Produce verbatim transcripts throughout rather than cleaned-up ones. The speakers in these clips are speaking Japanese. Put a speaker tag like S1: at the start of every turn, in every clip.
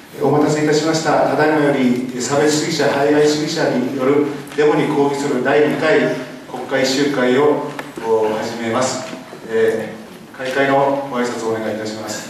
S1: お待たせいたしました。ただいまより差別主義者、排外主義者によるデモに抗議するだいにかい国会集会を始めます。えー、開会のご挨拶をお願いいたします。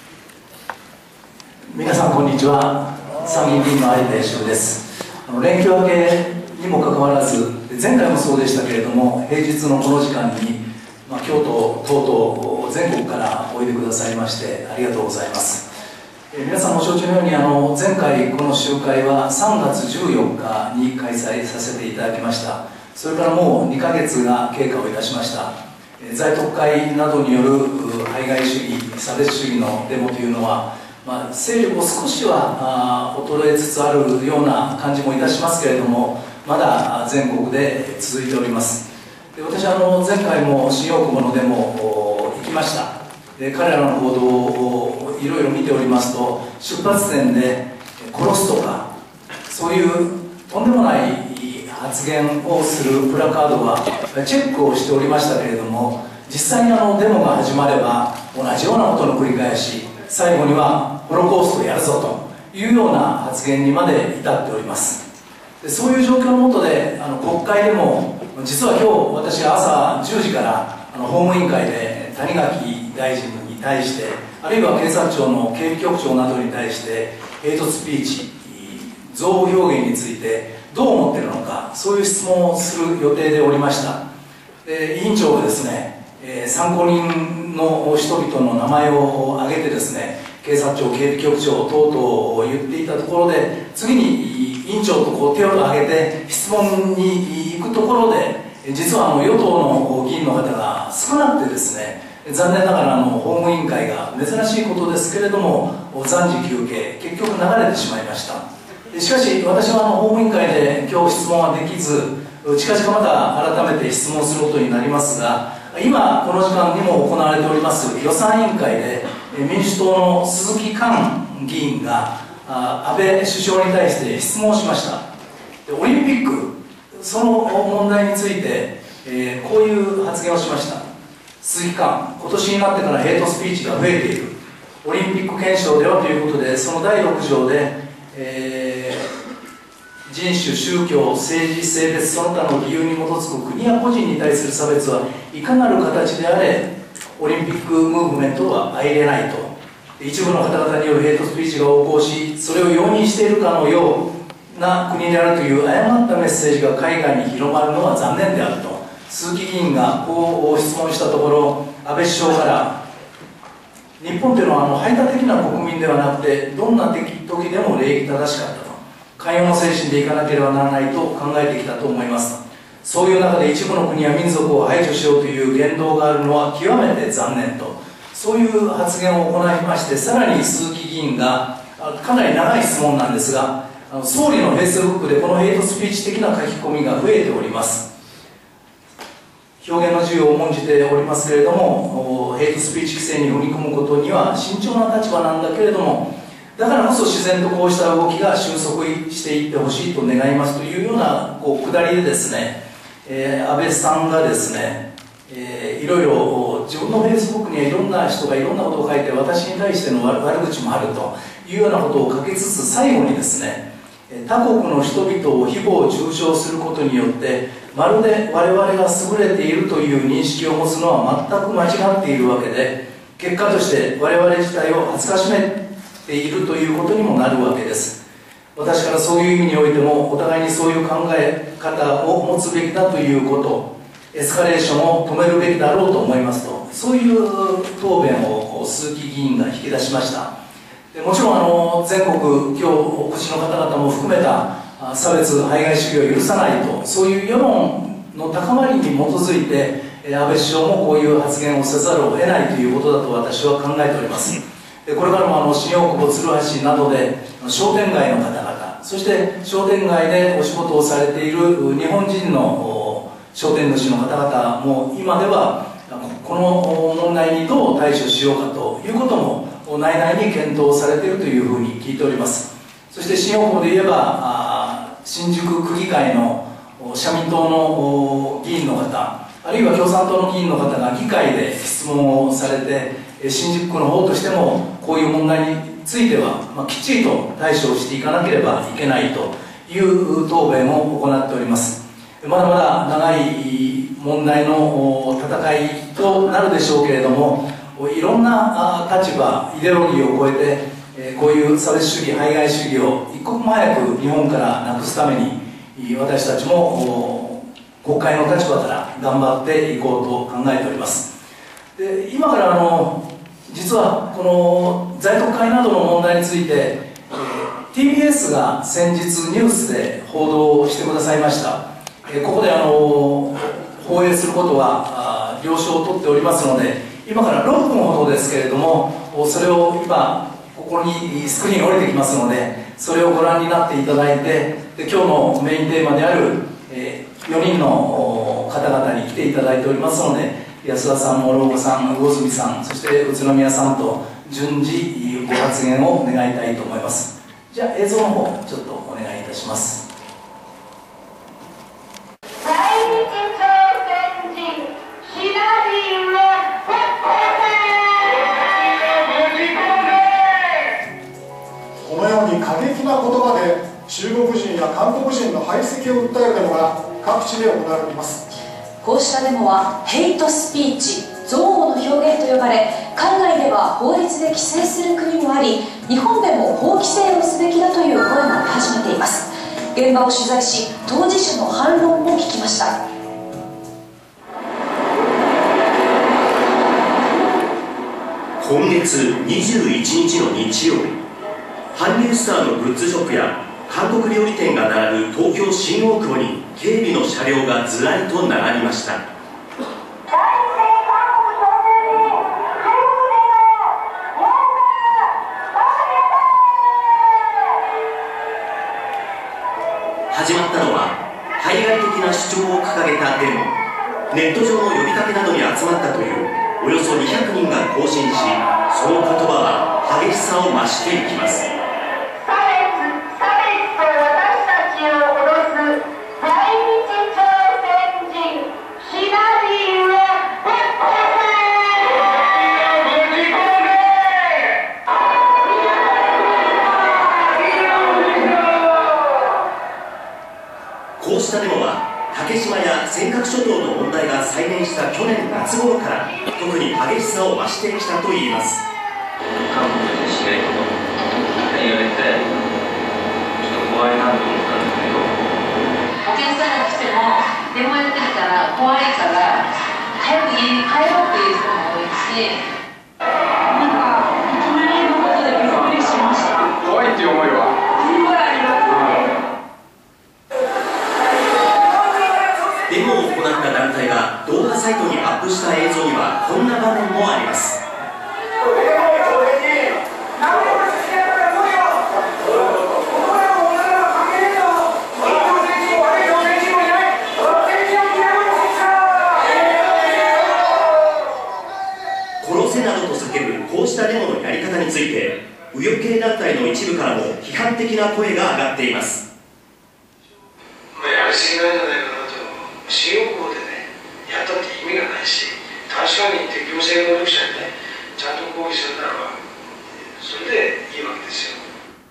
S2: 皆さんこんにちは。参議院議員の有田芳生です。あの連休明けにもかかわらず、前回もそうでしたけれども、平日のこの時間に、まあ、京都等々全国からおいでくださいましてありがとうございます。えー、皆さんも承知のように、あの前回この集会はさんがつじゅうよっかに開催させていただきました。それからもうにかげつが経過をいたしました。えー、在特会などによる排外主義、差別主義のデモというのは、まあ、勢力を少しはあ衰えつつあるような感じもいたしますけれども、まだ全国で続いております。で、私はあの前回も新大久保のデモ行きました。で、彼らの報道をいろいろ見ておりますと、出発点で殺すとかそういうとんでもない発言をするプラカードはチェックをしておりましたけれども、実際にあのデモが始まれば同じようなことの繰り返し、最後にはホロコーストをやるぞというような発言にまで至っております。で、そういう状況の下であの国会でも、実は今日私は朝じゅうじからあの法務委員会で谷垣大臣に対して、あるいは警察庁の警備局長などに対してヘイトスピーチ、憎悪表現についてどう思っているのか、そういう質問をする予定でおりました。で、委員長がですね、えー、参考人の人々の名前を挙げてですね、警察庁警備局長等々を言っていたところで、次に委員長とこう手を挙げて質問に行くところで、実はあの与党の議員の方が少なくてですね、残念ながらあの法務委員会が珍しいことですけれども暫時休憩、結局流れてしまいました。しかし私はあの法務委員会で今日質問はできず、近々また改めて質問することになりますが、今この時間にも行われております予算委員会で民主党の鈴木寛議員が安倍首相に対して質問をしました。オリンピック、その問題について、えー、こういう発言をしました。鈴木寛、今年になってからヘイトスピーチが増えている。オリンピック憲章ではということで、そのだいろく条で、えー、人種、宗教、政治、性別、その他の理由に基づく国や個人に対する差別はいかなる形であれ、オリンピックムーブメントは相入れないと。一部の方々によるヘイトスピーチが横行し、それを容認しているかのような国であるという誤ったメッセージが海外に広まるのは残念であると。鈴木議員がこう質問したところ、安倍首相から日本というのはあの排他的な国民ではなくて、どんな時でも礼儀正しかったと、寛容の精神でいかなければならないと考えてきたと思います。そういう中で一部の国や民族を排除しようという言動があるのは極めて残念と、そういう発言を行いまして、さらに鈴木議員がかなり長い質問なんですが、総理のフェイスブックでこのヘイトスピーチ的な書き込みが増えております。表現の自由を重んじておりますけれども、ヘイトスピーチ規制に踏み込むことには慎重な立場なんだけれども、だからこそ自然とこうした動きが収束していってほしいと願いますというようなこう下りでですね、えー、安倍さんがですね、えー、いろいろ自分のフェイスブックにはいろんな人がいろんなことを書いて、私に対しての悪口もあるというようなことを書きつつ、最後にですね、他国の人々を誹謗中傷することによってまるで我々が優れているという認識を持つのは全く間違っているわけで、結果として我々自体を恥ずかしめているということにもなるわけです。私からそういう意味においても、お互いにそういう考え方を持つべきだということ、エスカレーションを止めるべきだろうと思いますと、そういう答弁を鈴木議員が引き出しました。でもちろんあの全国今日お越しの方々も含めた差別排外主義を許さないと、そういう世論の高まりに基づいて安倍首相もこういう発言をせざるを得ないということだと私は考えております。で、これからもあの新大久保、鶴橋などで商店街の方々、そして商店街でお仕事をされている日本人の商店主の方々も今ではこの問題にどう対処しようかということも内々に検討されているというふうに聞いております。そして新大久保で言えば新宿区議会の社民党の議員の方、あるいは共産党の議員の方が議会で質問をされて、新宿区の方としてもこういう問題については、まあ、きっちりと対処していかなければいけないという答弁を行っております。まだまだ長い問題の戦いとなるでしょうけれども、いろんな立場、イデオロギーを超えて、こういう差別主義、排外主義を一刻も早く日本からなくすために、私たちも国会の立場から頑張っていこうと考えております。で、今からあの実はこの在特会などの問題について、えー、ティービーエス が先日ニュースで報道してくださいました。えー、ここであの放映することは了承を取っておりますので、今からろっぷんほどですけれども、それを今ここにスクリーン降りてきますので、それをご覧になっていただいて、で今日のメインテーマである、えー、よにんの方々に来ていただいておりますので、安田さん、諸岡さん、魚住さん、そして宇都宮さんと順次ご発言を願いたいと思います。じゃあ映像の方ちょっとお願いいたします。
S3: このように過激な言葉で中国人や韓国人の排斥を訴えるデモが各地で行われています。
S4: こうしたデモはヘイトスピーチ、憎悪の表現と呼ばれ、海外では法律で規制する国もあり、日本でも法規制をすべきだという声も出始めています。現場を取材し、当事者の反論も聞きました。
S5: 今月にじゅういちにちの日曜日、韓流スターのグッズショップや韓国料理店が並ぶ東京新大久保に警備の車両がずらりと並びました。始まったのは排外的な主張を掲げたデモ。ネット上の呼びかけなどに集まったというおよそにひゃくにんが行進し、その言葉は激しさを増していきます。こうしたデモは竹島や尖閣諸島の問題が再燃した去年夏頃から特に激しさを増してきたといいます。
S6: 韓国でしないこと言われてちょっと怖いなと思ったんだけど、
S7: お客さんが来てもデモやってるから怖いから早く家に帰ろうっていう人も多いし、なんかいきなりのことでびっくりしました。
S6: 怖いっていう思いは
S7: すごいあります。
S5: デモを行った団体が動画サイトにアップした映像にはこんな場面もあります。殺せなどと叫ぶこうしたデモのやり方について、右翼系団体の一部からも批判的な声が上がっています。
S8: やりすぎなんじゃないかなと。新大久保でね、やったって意味がないし、確かに適応性能力者にね、ちゃんと抗議するならば、それでいいわけですよ。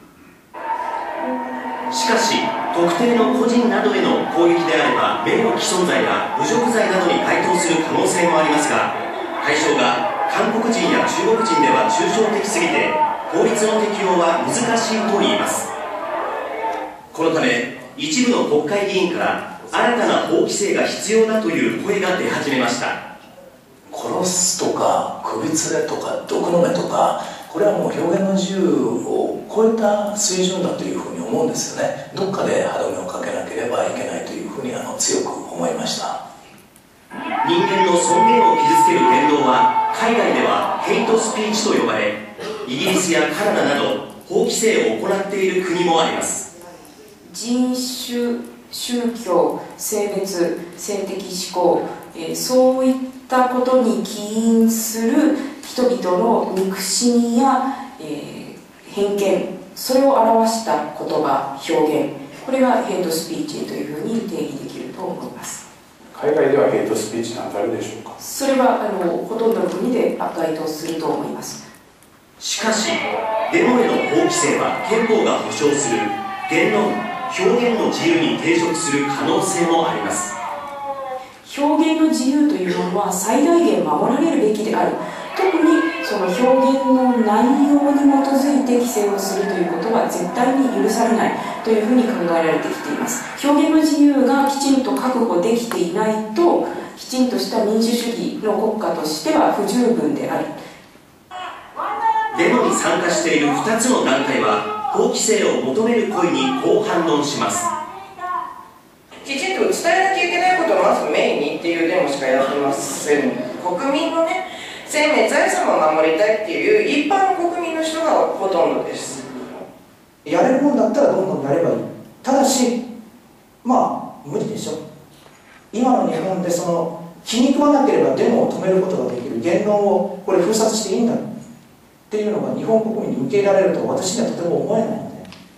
S5: しかし、特定の個人などへの攻撃であれば、名誉毀損罪や侮辱罪などに該当する可能性もありますが、対象が韓国人や中国人では抽象的すぎて、法律の適用は難しいといいます。このため、一部の国会議員から新たな法規制が必要だという声が出始めました。
S2: 殺すとか首吊れとか毒飲めとか、これはもう表現の自由を超えた水準だというふうに思うんですよね。どっかで歯止めをかけなければいけないというふうにあの強く思いました。
S5: 人間の尊厳を傷つける言動は海外ではヘイトスピーチと呼ばれ、イギリスやカナダなど法規制を行っている国もあります。
S4: 人種、宗教、性別、性的指向、えー、そういったことに起因する人々の憎しみや、えー、偏見、それを表した言葉、表現、これがヘイトスピーチというふうに定義できると思います。
S3: 海外ではヘイトスピーチなんてあるでしょうか。
S4: それはあのほとんどの国で該当すると思います。
S5: しかしデモへの法規制は憲法が保障する言論・表現の自由に抵触する可能性もあります。
S4: 表現の自由というものは最大限守られるべきである。特にその表現の内容に基づいて規制をするということは絶対に許されないというふうに考えられてきています。表現の自由がきちんと確保できていないと、きちんとした民主主義の国家としては不十分である。
S5: デモに参加しているふたつの団体は法規制を求める声にこう反論します。
S9: きちんと伝えなきゃいけないことをまずメインにっていうデモしかやってません。国民のね、生命財産を守りたいっていう一般の国民の人がほとんどです。
S10: やれるもんだったらどんどんやればいい。ただしまあ無理でしょ。今の日本でその気に食わなければデモを止めることができる言論をこれ封殺していいんだっていうのが日本国民に受け入れられると私にはとても思えないので。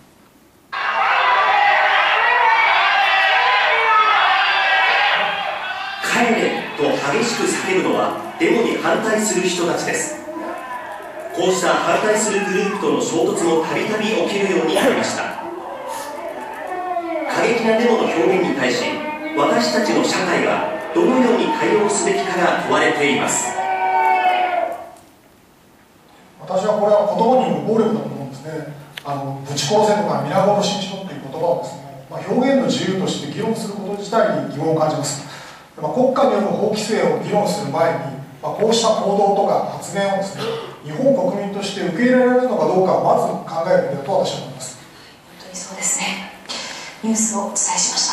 S5: 帰れと激しく叫ぶのはデモに反対する人たちです。こうした反対するグループとの衝突もたびたび起きるようになりました。過激なデモの表現に対し私たちの社会がどのように対応すべきかが問われています。
S3: 私はこれは言葉による暴力だと思うんですね。あのぶち殺せとか皆殺しにしろっていう言葉をですね、まあ、表現の自由として議論すること自体に疑問を感じます。まあ、国家による法規制を議論する前に、まあ、こうした行動とか発言をですね、日本国民として受け入れられるのかどうかをまず考えるべきだと私は思います。
S4: 本当にそうですね。ニュースをお伝えしました。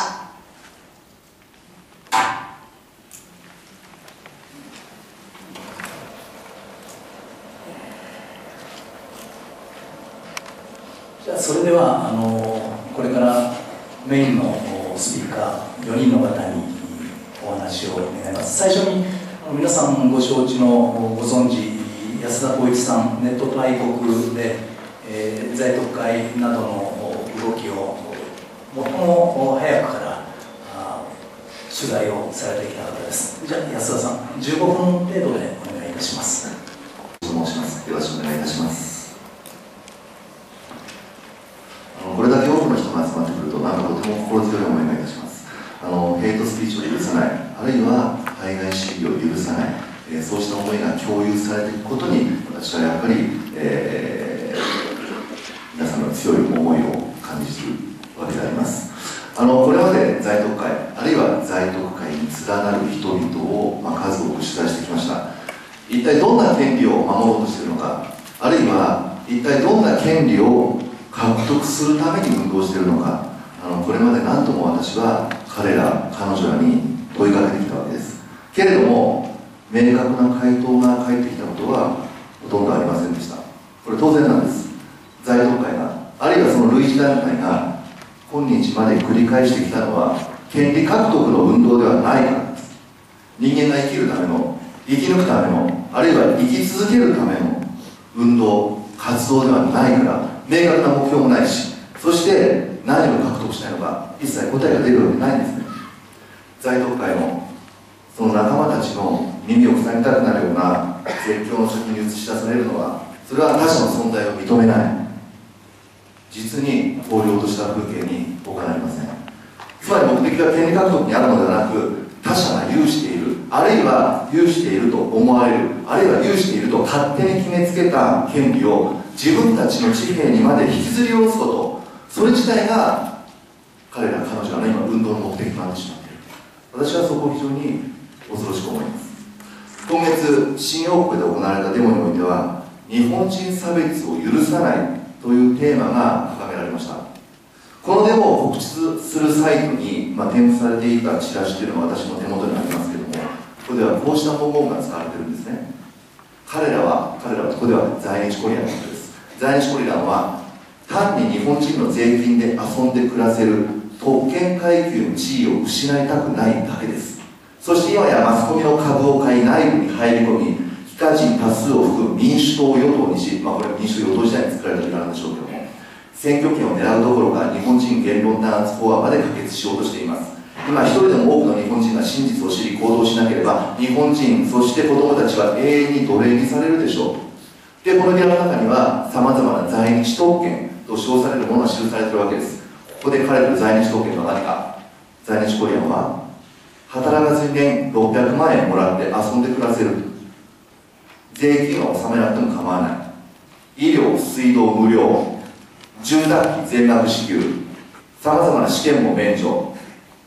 S2: じゃあそれではあのこれからメインのスピーカーよにんの方にお話を願います。最初に皆さんご承知のご存知安田浩一さん、ネットと愛国で、えー、在特会などの動きを最も早くから取材をされてきた方です。じゃあ安田さんじゅうごふん程度でお願いいたします。
S11: と申します。よろしくお願いいたします。これだけ多くの人が集まってくるとなんかとても心強い思いがいたします。あのヘイトスピーチを許さない、あるいは排外主義を許さない、えー、そうした思いが共有されていくことに私はやっぱり、えー、皆さんの強い思いを感じるわけであります。あのこれまで在特会あるいは在特会に連なる人々を、まあ、数多く取材してきました。一体どんな権利を守ろうとしているのか、あるいは一体どんな権利を獲得するために運動しているのか、あのこれまで何とも私は彼ら彼女らに問いかけてきたわけです。けれども明確な回答が返ってきたことはほとんどありませんでした。これ当然なんです。在特会があるいはその類似団体が今日まで繰り返してきたのは権利獲得の運動ではないからです。人間が生きるための、生き抜くための、あるいは生き続けるための運動活動ではないから、明確な目標もないし、そして何を獲得したいのか一切答えが出るわけないんですね。在特会のその仲間たちの耳を塞ぎたくなるような絶叫の先に映し出されるのは、それは他者の存在を認めない、実に荒涼とした風景に他なりません。つまり目的が権利獲得にあるのではなく、他者が有している、あるいは有していると思われる、あるいは有していると勝手に決めつけた権利を自分たちの地平にまで引きずり下ろすこと、それ自体が彼ら彼女らの今運動の目的となってしまっている。私はそこを非常に恐ろしく思います。今月新大久保で行われたデモにおいては、日本人差別を許さないというテーマが掲げられました。このデモを告知するサイトに、まあ、添付されていたチラシというのは私の手元にありますけれども、ここではこうした文言が使われているんですね。彼らは、彼らはここでは在日コリアンのことです。在日コリアンは単に日本人の税金で遊んで暮らせる特権階級の地位を失いたくないだけです。そして今やマスコミの株を買い内部に入り込み、非課金多数を含む民主党与党にし、まあ、これは民主党与党時代に作られた時なんでしょうけども、選挙権を狙うどころか日本人言論弾圧法案まで可決しようとしています。今一人でも多くの日本人が真実を知り行動しなければ、日本人そして子どもたちは永遠に奴隷にされるでしょう。 でこのゲラの中にはさまざまな在日特権と称されるものが記されているわけです。ここで書かれている在日特権は何か。在日コリアンは働かずに年ろっぴゃくまんえんもらって遊んで暮らせる、税金は納めなくても構わない、医療水道無料、住宅費全額支給、さまざまな試験も免除。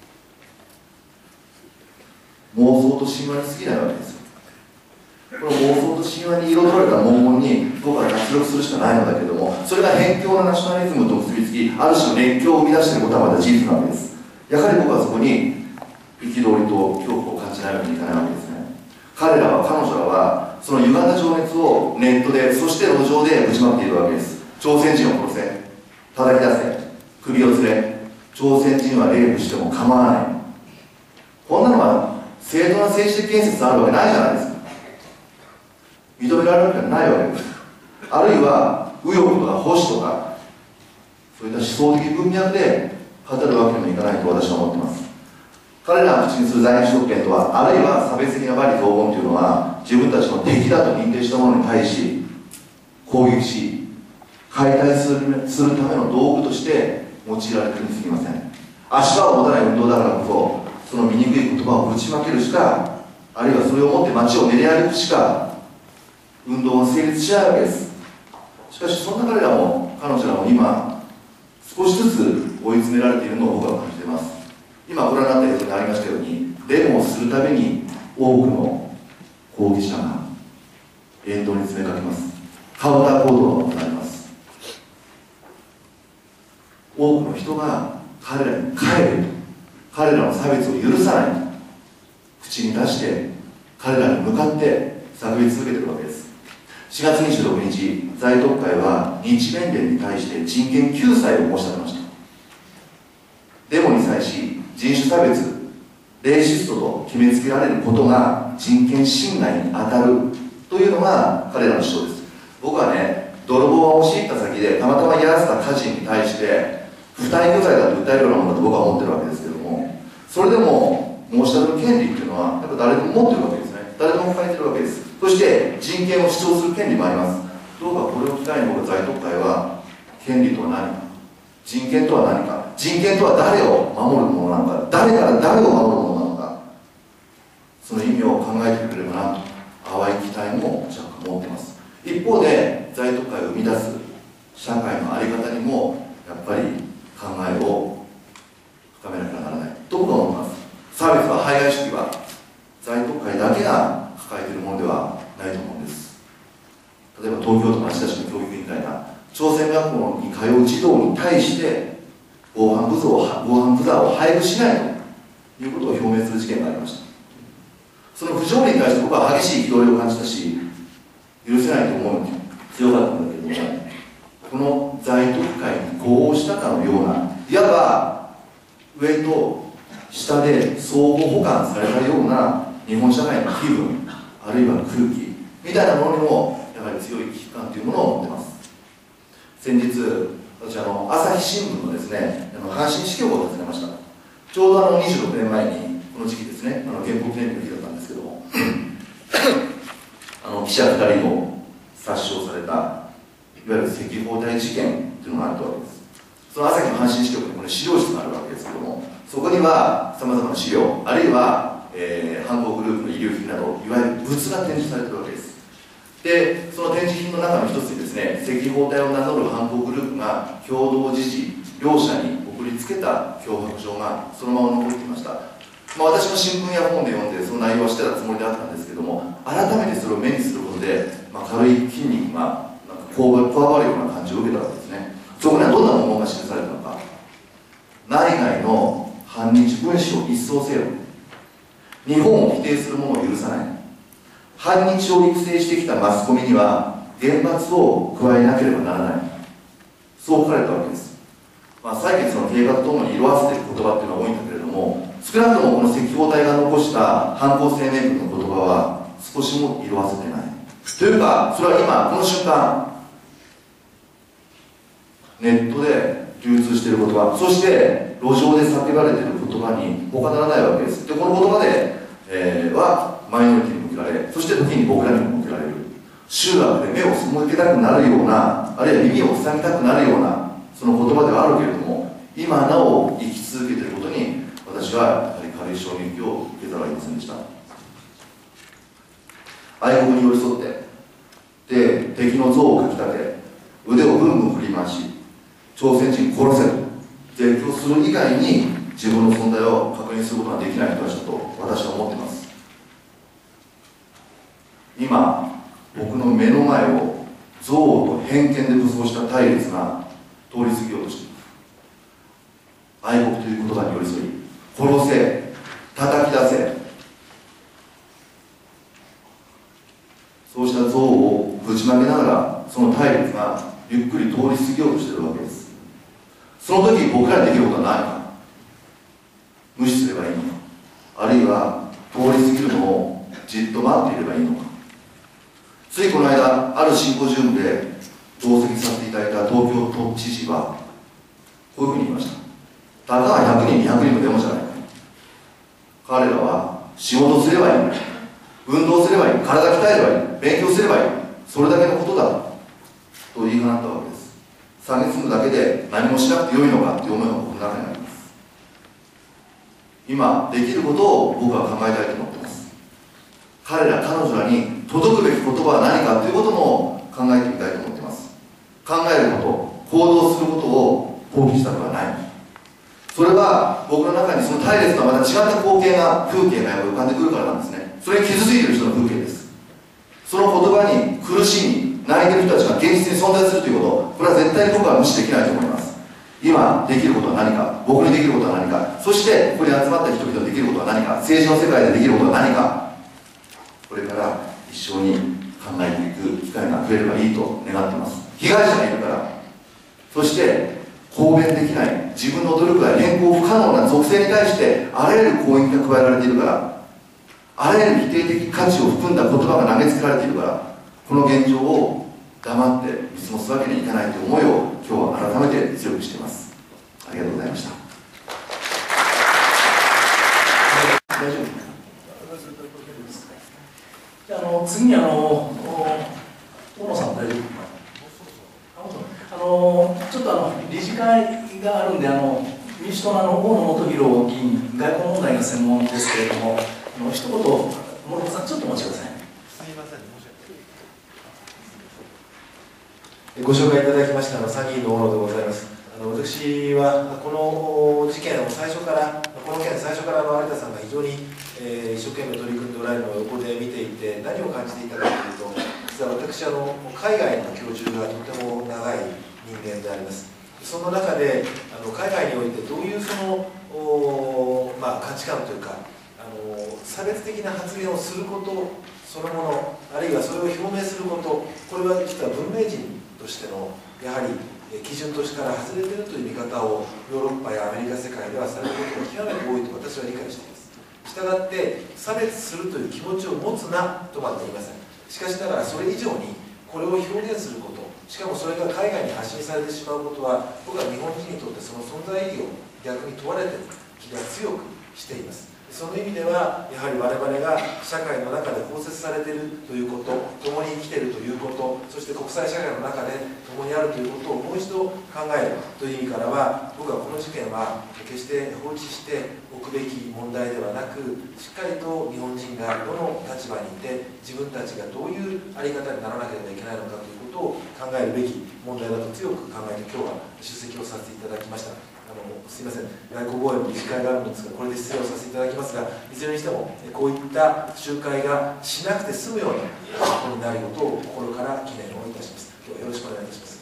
S11: 妄想と神話に過ぎないわけですよ。この妄想と神話に彩られた文言に僕は脱力するしかないのだけれども、それが偏境のナショナリズムと結びつき、ある種の熱狂を生み出していることはまた事実なわけです。やはり僕はそこに憤りと恐怖を感じないわけにいかないわけですね。彼らは、彼女らはその歪んだ情熱をネットで、そして路上でぶちまけているわけです。朝鮮人を殺せ、叩き出せ、首をつれ、朝鮮人はレイプしても構わない、こんなのは正当な政治的建設あるわけないじゃないですか。認められるわけはないわけです。あるいは右翼とか保守とかそういった思想的文脈で語るわけにもいかないと私は思っています。彼らが口にする在日特権とは、あるいは差別的な罵詈雑言というのは、自分たちの敵だと認定したものに対し攻撃し解体するするための道具として用いられているにすぎません。足場を持たない運動だからこそ、その醜い言葉をぶちまけるしか、あるいはそれを持って街を練り歩くしか運動は成立しないわけです。しかしそんな彼らも彼女らも今少しずつ追い詰められているのを僕は感じています。今ご覧になった映像にありましたように、デモをするために多くの抗議者が沿道に詰めかけます。カウンター行動が行われます。多くの人が彼らに帰れと、彼らの差別を許さないと口に出して彼らに向かって叫び続けているわけです。しがつにじゅうろくにち、在特会は日弁連に対して人権救済を申し立てました。デモに際し人種差別、レイシストと決めつけられることが人権侵害に当たるというのが彼らの主張です。僕はね、泥棒が押し入った先でたまたまやらせた家人に対して不逮捕罪だと訴えるようなものだと僕は思ってるわけですけども、それでも申し立てる権利っていうのはやっぱ誰でも持ってるわけですね。誰でも抱えてるわけです。そして人権を主張する権利もあります。どうかこれを機会に僕は在特会は、権利とは何か、人権とは何か、人権とは誰を守るものなのか、誰から誰を守るものなのか、その意味を考えてくれればなと淡い期待も若干持っています。一方で在特会を生み出す社会の在り方にもやっぱり考えを深めなきゃならないと僕は思います。差別は排外主義は在特会だけが抱えているものではないと思うんです。例えば東京都町田市の教育委員会が朝鮮学校に通う児童に対して防犯ブザーを防犯ブザーを配布しないということを表明する事件がありました。その不条理に対して僕は激しい憤りを感じたし、許せないと思うのが強かったんだけども、この在特会に呼応したかのような、いわば上と下で相互補完されたような日本社会の気分、あるいは空気みたいなものにもやはり強い危機感というものを持っています。先日私あの朝日新聞のですね、あの阪神支局を訪ねました。ちょうどあのにじゅうろくねんまえにこの時期ですね、あの建国記念日の日だったんですけどもあの記者ふたりを殺傷されたいわゆる赤包帯事件というのがあったわけです。その朝日の阪神支局にこれ資料室があるわけですけども、そこにはさまざまな資料、あるいは、えー、犯行グループの遺留品などいわゆる物が展示されているわけです。でその展示品の中の一つにですね、赤包帯を名乗る犯行グループが共同自治両者に送りつけた脅迫状がそのまま残っていました。まあ、私も新聞や本で読んでその内容をしてたつもりであったんですけども、改めてそれを目にすることで、まあ、軽い筋肉がなんかこわばるような感じを受けたわけですね。そこにはどんな文言が記されたのか。内外の反日分子を一掃せよ、日本を否定する者を許さない、反日を育成してきたマスコミには厳罰を加えなければならない、そう書かれたわけです。まあ、採決の経過とともに色あせている言葉っていうのは多いんだけれども、少なくともこの赤包帯が残した犯行声明文の言葉は少しも色あせてないというか、それは今この瞬間ネットで流通している言葉、そして路上で叫ばれている言葉に他ならないわけです。でこの言葉で、えー、はマイノリティに向けられ、そして時に僕らにも向けられる。 集落で目を背けたくなるような、あるいは耳を塞ぎたくなるようなその言葉ではあるけれども、今なお生き続けていることに私はやはり軽い衝撃を受けざるを得ませんでした。愛国に寄り添ってで敵の像をかき立て腕をぐんぐん振り回し朝鮮人殺せと絶叫する以外に自分の存在を確認することができない人たちだと私は思っています。今僕の目の前を憎悪と偏見で武装した対立が通り過ぎようとしています。愛国という言葉に寄り添い、殺せ、叩き出せ、そうした憎悪をぶちまけながらその対立がゆっくり通り過ぎようとしているわけです。その時僕らにできることはないのか、無視すればいいのか、あるいは通り過ぎるのをじっと待っていればいいのか。ついこの間あるシンポジウムで同席させていただいた東京都知事はこういうふうに言いました。たかがひゃくにんにひゃくにんのデモじゃない。彼らは仕事すればいい、運動すればいい、体鍛えればいい、勉強すればいい、それだけのことだと言い放ったわけです。蔑むだけで何もしなくてよいのかという思いが僕の中にあります。今できることを僕は考えたいと思っています。彼ら彼女らに届くべき言葉は何かということも考えてみたいと思っています。考えること、行動することを放棄したのではない。それは僕の中にその対立とはまた違った光景が風景が浮かんでくるからなんですね。それに傷ついている人の風景です。その言葉に苦しみ泣いている人たちが現実に存在するということ、これは絶対に僕は無視できないと思います。今できることは何か、僕にできることは何か、そしてここに集まった人々にできることは何か、政治の世界でできることは何か、これから一緒に考えていく機会が増えればいいと願っています。被害者がいるから、そして抗弁できない、自分の努力が変更不可能な属性に対してあらゆる攻撃が加えられているから、あらゆる否定的価値を含んだ言葉が投げつけられているから、この現状を黙って見過ごすわけにいかないという思いを今日は改めて強くしています。ありがとうございました。大丈夫ですか。
S2: じゃあ、あの次にあの大野さん大丈夫ですか。あのちょっとあの理事会があるんで、あの民主党のあの大野元弘議員、外交問題が専門ですけれども、あの一言、諸岡さん、ちょっとお待ちください。
S1: すみません、ご紹介いただきましたの参議院の大野でございます。あの私はこの事件を最初から、この件最初からの有田さんが非常に、えー、一生懸命取り組んでおられるのを横で見ていて、何を感じていたかというと、実は私あの海外の居住がとても長い人間であります。その中であの海外においてどういうその、まあ、価値観というか、あの差別的な発言をすることそのもの、あるいはそれを表明すること、これは実は文明人としてのやはり基準としてから外れているという見方をヨーロッパやアメリカ世界ではされることが極めて多いと私は理解しています。したがって差別するという気持ちを持つなとまで言いません。しかしながらそれ以上にこれを表現すること、しかもそれが海外に発信されてしまうことは、僕は日本人にとってその存在意義を逆に問われている気が強くしています。その意味ではやはり我々が社会の中で包摂されているということ、共に生きているということ、そして国際社会の中で共にあるということをもう一度考えるという意味からは、僕はこの事件は決して放置しておくべき問題ではなく、しっかりと日本人がどの立場にいて自分たちがどういう在り方にならなければいけないのかということを考えるべき問題だと強く考えて今日は出席をさせていただきました。あのすみません、外交防衛の理事会があるんですが、これで失礼をさせていただきますが、いずれにしてもこういった集会がしなくて済むようなことになることを心から祈念をいたします。今日はよろしくお願いいたします。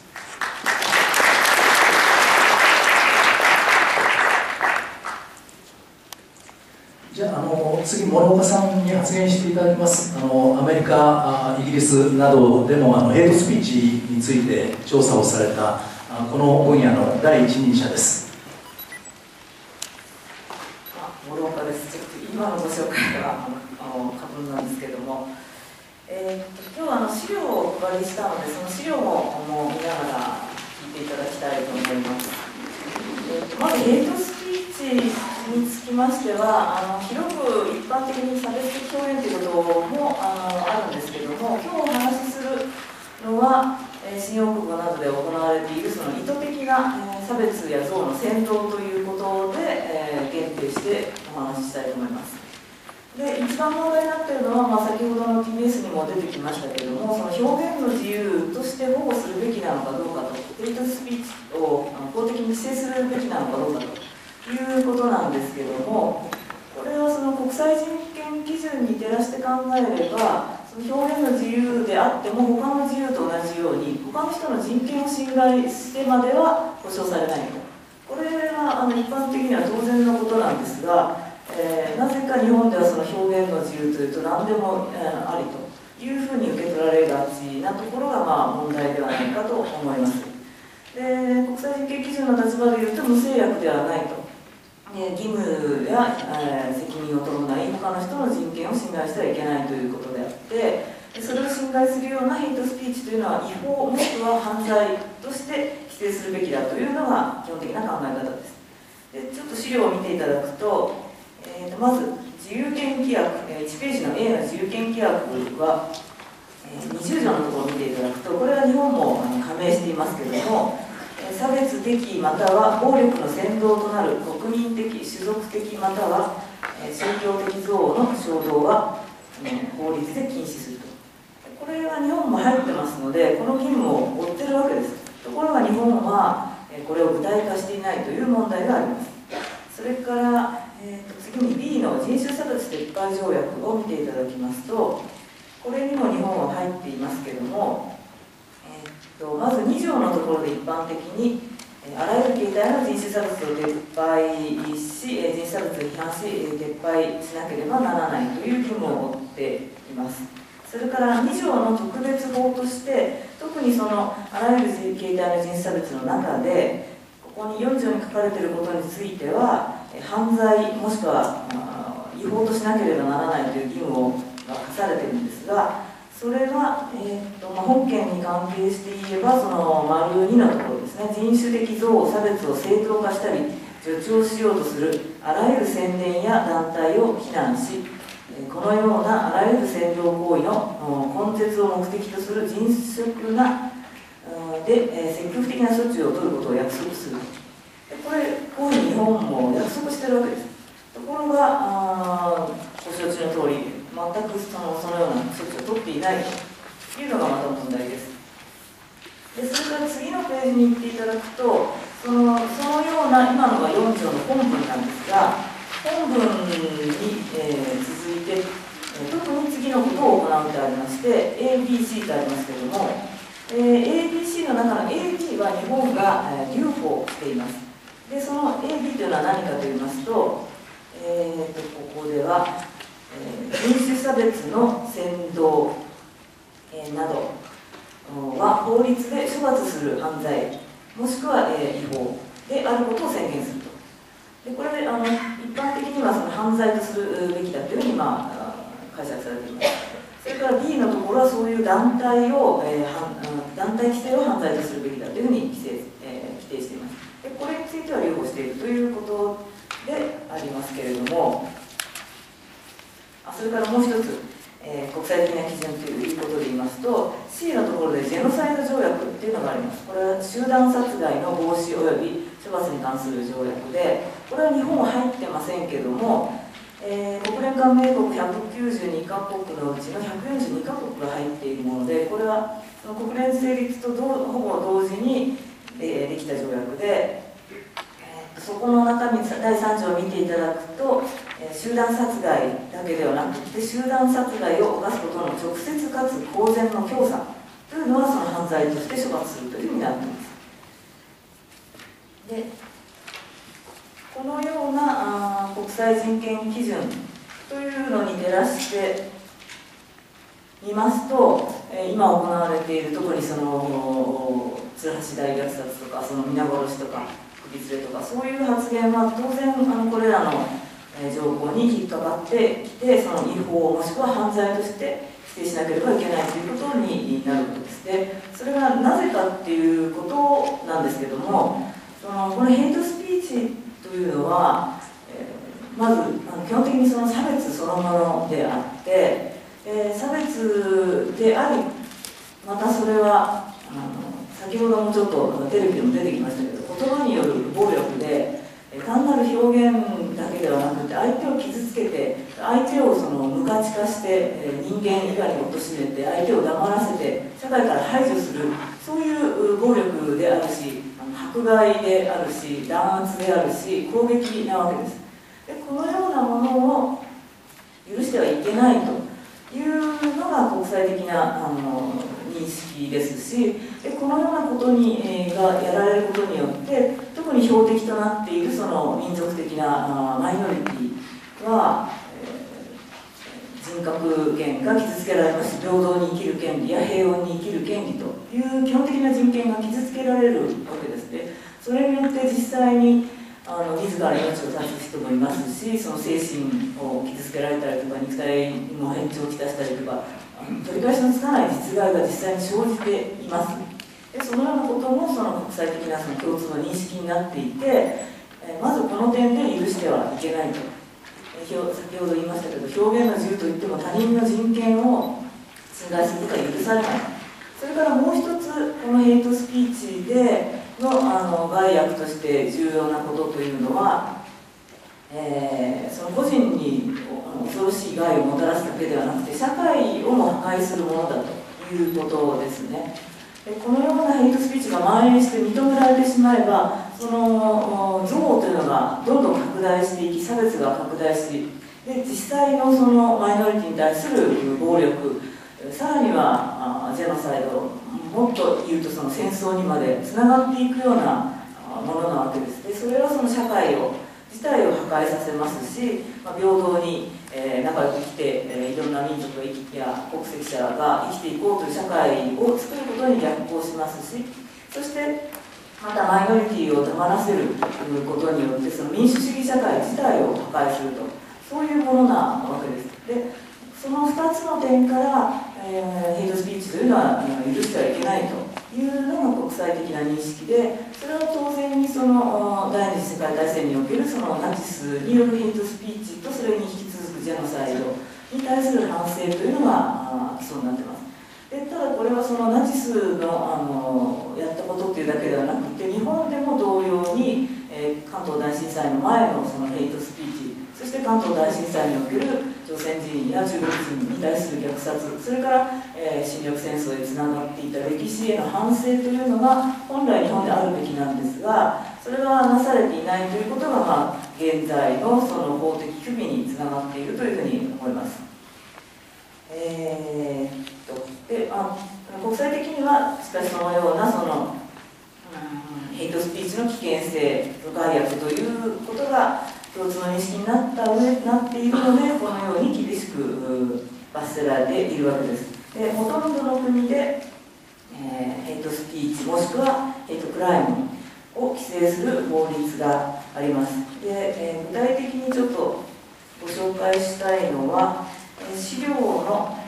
S2: じゃあ、あの次、諸岡さんに発言していただきます。あのアメリカ、イギリスなどでもあのヘイトスピーチについて調査をされたこの分野の第一人者です。
S4: 諸岡です。ちょっと今のご紹介があの過分なんですけども、えー、と今日はあの資料をお配りしたので、その資料もも見ながら聞いていただきたいと思います。えー、とまずヘイトスピーチにつきましては、あの広く一般的に差別的表現ということも あのあるんですけども、今日お話しする
S12: のは、えー、新大久保などで行われているその意図的な、えー、差別や憎悪の扇動ということで、えー、限定してお話ししたいと思います。で、一番問題になっているのは、まあ、先ほどの ティービーエス にも出てきましたけれども、その表現の自由として保護するべきなのかどうかと、ヘイトスピーチを法的に規制するべきなのかどうかということなんですけれども、これはその国際人権基準に照らして考えれば、その表現の自由であっても他の自由と同じように他の人の人権を侵害してまでは保障されないと。これはあの一般的には当然のことなんですが、えー、なぜか日本ではその表現の自由というと何でも、えー、ありというふうに受け取られがちなところがまあ問題ではないかと思います。で、国際人権基準の立場でいうと無制約ではないと。義務や、えー、責任を伴い他の人の人権を侵害してはいけないということであって、それを侵害するようなヘイトスピーチというのは違法もしくは犯罪として規制するべきだというのが基本的な考え方です。で、ちょっと資料を見ていただくと、えー、とまず自由権規約、いちページの A の自由権規約は、えー、にじゅう条のところを見ていただくと、これは日本もあの加盟していますけれども、差別的または暴力の扇動となる国民的、種族的または宗教的憎悪の衝動は法律で禁止すると。これは日本も入ってますので、この義務を負ってるわけです。ところが日本はこれを具体化していないという問題があります。それから、えー、と次に ビー の人種差別撤廃条約を見ていただきますと、これにも日本は入っていますけれども、まずに条のところで一般的にあらゆる形態の人種差別を撤廃し、人種差別を批判し撤廃しなければならないという義務を負っています。それからに条の特別法として、特にそのあらゆる形態の人種差別の中でここによん条に書かれていることについては犯罪もしくは違法としなければならないという義務が課されているんですが、それは、えーとまあ、本件に関係して言えば、その丸にのところですね、人種的憎悪、差別を正当化したり助長しようとするあらゆる宣伝や団体を非難し、このようなあらゆる扇動行為の根絶を目的とする迅速なで積極的な処置を取ることを約束する。これ、こういうふうに日本も約束してるわけです。ところが、ご承知の通り、全くその、そのような措置を取っていないというのがまた問題です。で、それから次のページに行っていただくと、その、そのような今のがよん条の本文なんですが、本文に、えー、続いて、えー、特に次のことを行うとありまして、エービーシー とありますけれども、えー、エービーシー の中の エービー は日本が、えー、留保しています。で、その エービー というのは何かと言いますと、えーと、ここでは、えー、人種差別の扇動、えー、などは法律で処罰する犯罪、もしくは、えー、違法であることを宣言すると。で、これあの一般的にはその犯罪とするべきだというふうに、まあ、解釈されています。それから ビー のところはそういう団体を、えー、団体規制を犯罪とするべきだというふうに規制、えー、規定しています。で、これについては留保しているということでありますけれども、あ、それからもう一つ、えー、国際的な基準ということで言いますと シー のところでジェノサイド条約というのがあります。これは集団殺害の防止及び処罰に関する条約で、これは日本は入ってませんけども、えー、国連加盟国ひゃくきゅうじゅうにかこくのうちのひゃくよんじゅうにかこくが入っているもので、これはその国連成立とほぼ同時に、えー、できた条約で、そこの中身、だいさん条を見ていただくと、えー、集団殺害だけではなくて、集団殺害を犯すことの直接かつ公然の教唆というのはその犯罪として処罰するというふうになっています。で、このようなあ国際人権基準というのに照らしてみますと、えー、今行われている、特にその鶴橋大虐殺とか、その皆殺しとか、首連れとか、そういう発言は当然あのこれらの、えー、条項に引っかかってきて、その違法もしくは犯罪として規定しなければいけないということになるわけです。で、それがなぜかっていうことなんですけども、そのこのヘイトスピーチというのは、えー、まずあの基本的にその差別そのものであって、えー、差別であり、またそれははあの先ほどもちょっとテレビでも出てきましたけど、言葉による暴力で単なる表現だけではなくて、相手を傷つけて、相手をその無価値化して、人間以外に貶めて、相手を黙らせて社会から排除する、そういう暴力であるし、迫害であるし、弾圧であるし、攻撃なわけです。でこのようなものを許してはいけないというのが国際的なあの認識ですし、でこのようなことに、えー、がやられることによって特に標的となっているその民族的なあマイノリティは、えー、人格権が傷つけられますし、平等に生きる権利や平穏に生きる権利という基本的な人権が傷つけられるわけですね。それによって実際にあの自ら命を絶つ人もいますし、その精神を傷つけられたりとか、肉体にも変調をきたしたりとか、取り返しのつかない実害が実際に生じています。でそのようなこともその国際的なその共通の認識になっていて、えまずこの点で許してはいけないと、え先ほど言いましたけど、表現の自由といっても他人の人権を侵害することは許されない。それからもう一つ、このヘイトスピーチでのあの害悪として重要なことというのは、えー、その個人に恐ろしい害をもたらすだけではなくて、社会をも破壊するものだということですね。でこのようなヘイトスピーチが蔓延して認められてしまえば、その憎悪というのがどんどん拡大していき、差別が拡大し、で実際のそのマイノリティに対する暴力、さらにはジェノサイド、もっと言うとその戦争にまでつながっていくようなものなわけです。でそれはその社会を自体を破壊させますし、まあ、平等に、えー、仲良く生きて、えー、いろんな民族や国籍者が生きていこうという社会を作ることに逆行しますし、そしてまたマイノリティを黙らせることによってその民主主義社会自体を破壊すると、そういうものなわけです。でそのふたつの点から、えー、ヘイトスピーチというのは許してはいけないというのが国際的な認識で、それは当然にその第二次世界大戦におけるそのナチスによるヘイトスピーチと、それに引き続くジェノサイドに対する反省というのが基礎になっています。でただこれはそのナチスの、あのやったことっていうだけではなくて、日本でも同様に、えー、関東大震災の前のそのヘイトスピーチ、そして関東大震災における朝鮮人や中国人に対する虐殺、それから、えー、侵略戦争へつながっていた歴史への反省というのが本来日本であるべきなんですが、それがなされていないということが、まあ、現在のその法的不備につながっているというふうに思います。えー、っとであ国際的にはしかしそのようなその、うん、ヘイトスピーチの危険性、害悪ということが共通の認識になった上なっているので、このように厳しく罰せられているわけです。でほとんどの国で、えー、ヘイトスピーチもしくはヘイトクライムを規制する法律があります。で、えー、具体的にちょっとご紹介したいのは、えー、資料の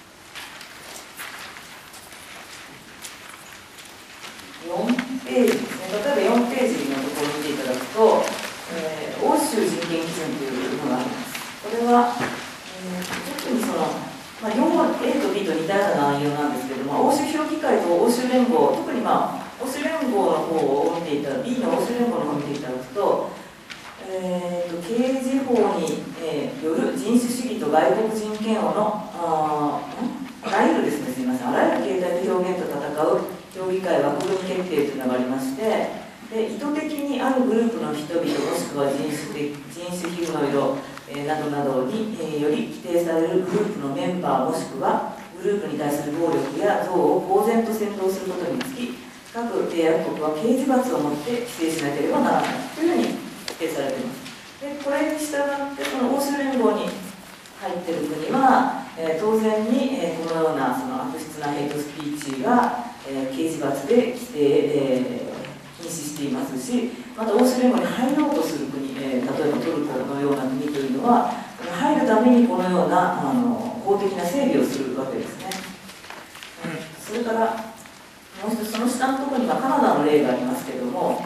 S12: よんページですね。例えばよんページのところを見ていただくと、えー、欧州人権基準というのがあります。これは、えー、特にその、まあ、よんは A と B と似たような内容なんですけれども、欧州評議会と欧州連合、特に、まあ、欧州連合の方を見ていただく、B の欧州連合の方を見ていただくと、えー、と刑事法に、えー、よる人種主義と外国人嫌悪のああらゆるですね、すみません、あらゆる形態と表現と戦う評議会枠組み決定というのがありまして、で意図的にあるグループの人々もしくは人種的人種皮膚の色、えー、などなどに、えー、より規定されるグループのメンバーもしくはグループに対する暴力や憎悪を公然と扇動することにつき、各締約国は刑事罰をもって規制しなければならないというふうに規定されています。でこれに従ってその欧州連合に入っている国は、えー、当然に、えー、このようなその悪質なヘイトスピーチが、えー、刑事罰で規定、えー禁止していますし、また欧州連合に入ろうとする国、えー、例えばトルコのような国というのは入るためにこのようなあの法的な整備をするわけですね。それからもう一つ、その下のところにはカナダの例がありますけれども、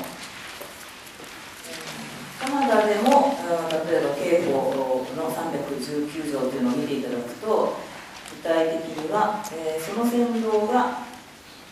S12: カナダでも例えば刑法のさんびゃくじゅうきゅう条というのを見ていただくと、具体的には、えー、その扇動が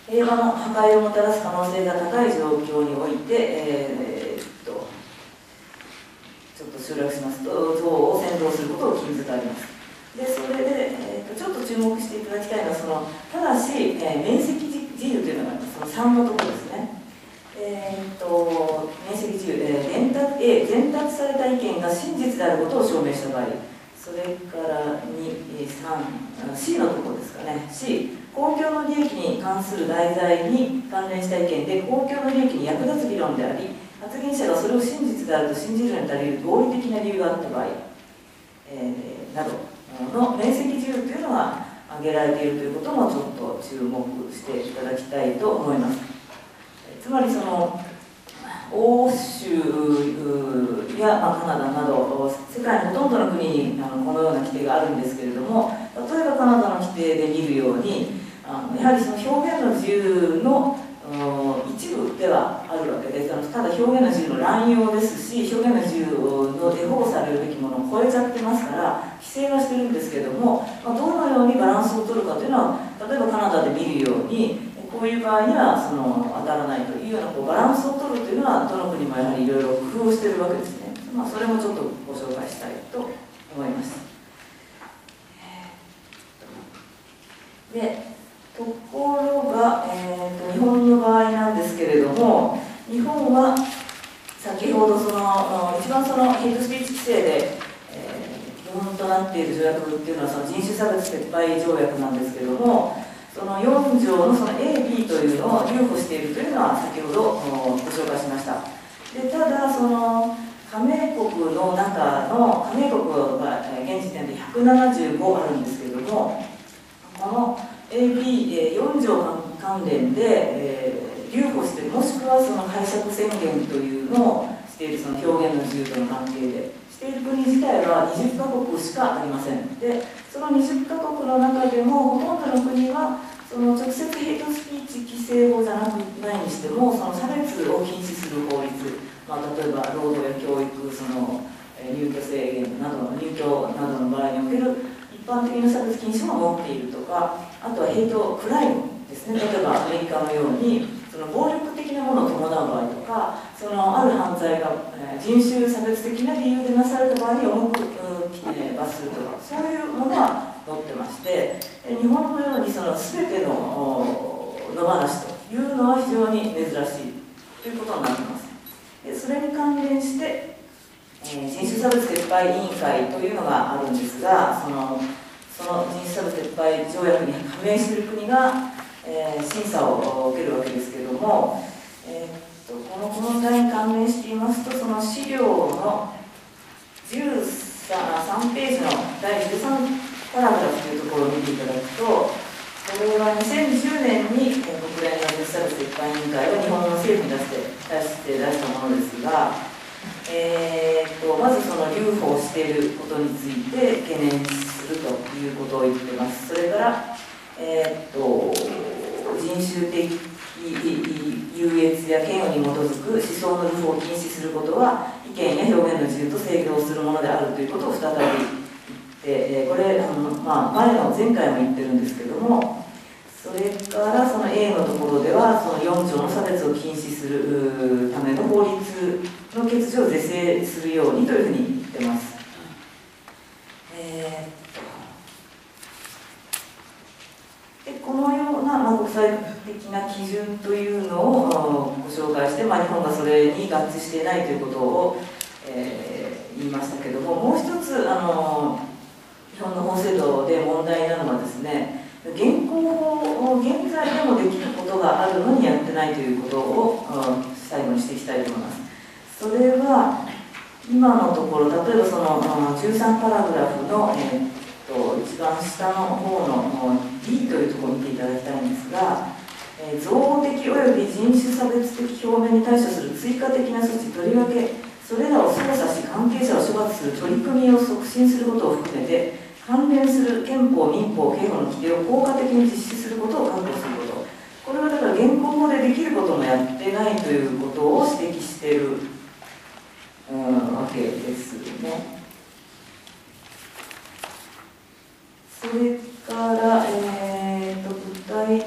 S12: 平和の破壊をもたらす可能性が高い状況において、えー、っとちょっと省略しますと、像を扇動することを禁ずてあります。でそれで、えー、っとちょっと注目していただきたいのは、そのただし、えー、面積自由というのがあります。そのさんのところですね。えー、っと面積自由、えー、伝達 A、伝達された意見が真実であることを証明した場合、それからに、さん、C のところですかね。C、公共の利益に関する題材に関連した意見で公共の利益に役立つ議論であり、発言者がそれを真実であると信じるに足りる合理的な理由があった場合、えー、などの面積自由というのが挙げられているということもちょっと注目していただきたいと思います。つまりその欧州や、まあ、カナダなど世界のほとんどの国にあのこのような規定があるんですけれども、例えばカナダの規定で見るように、あのやはりその表現の自由の一部ではあるわけです。ただ表現の自由の乱用ですし、表現の自由ので保護されるべきものを超えちゃってますから規制はしてるんですけれども、まあ、どのようにバランスを取るかというのは、例えばカナダで見るようにこういう場合にはその当たらないというようなこうバランスを取るというのは、どの国もやはりいろいろ工夫をしているわけですね。まあ、それもちょっとご紹介したいと思います。でところが、えー、と日本の場合なんですけれども、日本は先ほどその一番そのヘイトスピーチ規制で、えー、基本となっている条約っていうのはその人種差別撤廃条約なんですけれども、そのよん条のその エー、ビー というのを留保しているというのは先ほどご紹介しました。でただその加盟国の中の加盟国が現時点でひゃくななじゅうごあるんですけれども、この エー、ビー、よん条関連で、えー、留保している、もしくはその解釈宣言というのをしている、その表現の自由との関係でしている国自体はにじゅっかこくしかありません。でそのにじゅっかこくの中でもほとんどの国はその直接ヘイトスピーチ規制法じゃなくないにしても、その差別を禁止する法律、まあ、例えば労働や教育、その入居制限などの入居などの場合における一般的な差別禁止も持っているとか、あとはヘイトクライムですね。例えばアメリカのようにその暴力的なものを伴う場合とか、そのある犯罪が、えー、人種差別的な理由でなされた場合に重く、えー、罰するとか、そういうものは載ってまして、日本のようにその全ての野放しというのは非常に珍しいということになっています。でそれに関連して、えー、人種差別撤廃委員会というのがあるんですが、そのその人種差別撤廃条約に加盟する国が、えー、審査を受けるわけですけれども、えー、っとこの問題に関連していますと、その資料のじゅうさんページのだいじゅうさんパラグラフというところを見ていただくと、これはにせんじゅうねんに国連の人種差別撤廃委員会は日本の政府に出して出して出したものですが、えー、とまずその留保をしていることについて懸念するということを言っています。それから、えー、と人種的優越や嫌悪に基づく思想の留保を禁止することは意見や表現の自由と制御するものであるということを再びでこれあの、まあ、前の前回も言ってるんですけども、それからその A のところではそのよん条の差別を禁止するための法律の欠如を是正するようにというふうに言ってます。えー、でこのような、まあ、国際的な基準というのをご紹介して、まあ、日本がそれに合致していないということを、えー、言いましたけども、もう一つあの日本の法制度で問題なのはですね、現行を現在でもできることがあるのにやってないということを最後にしていきたいと思います。それは今のところ、例えばそのじゅうさんパラグラフの、えー、っと一番下の方の D というところを見ていただきたいんですが、えー、造語的および人種差別的表明に対処する追加的な措置、とりわけそれらを操作し関係者を処罰する取り組みを促進することを含めて、関連する憲法、民法、刑法の規定を効果的に実施することを確保すること、これはだから現行法でできることもやってないということを指摘している、うん、わけですね。それから、えー、と具体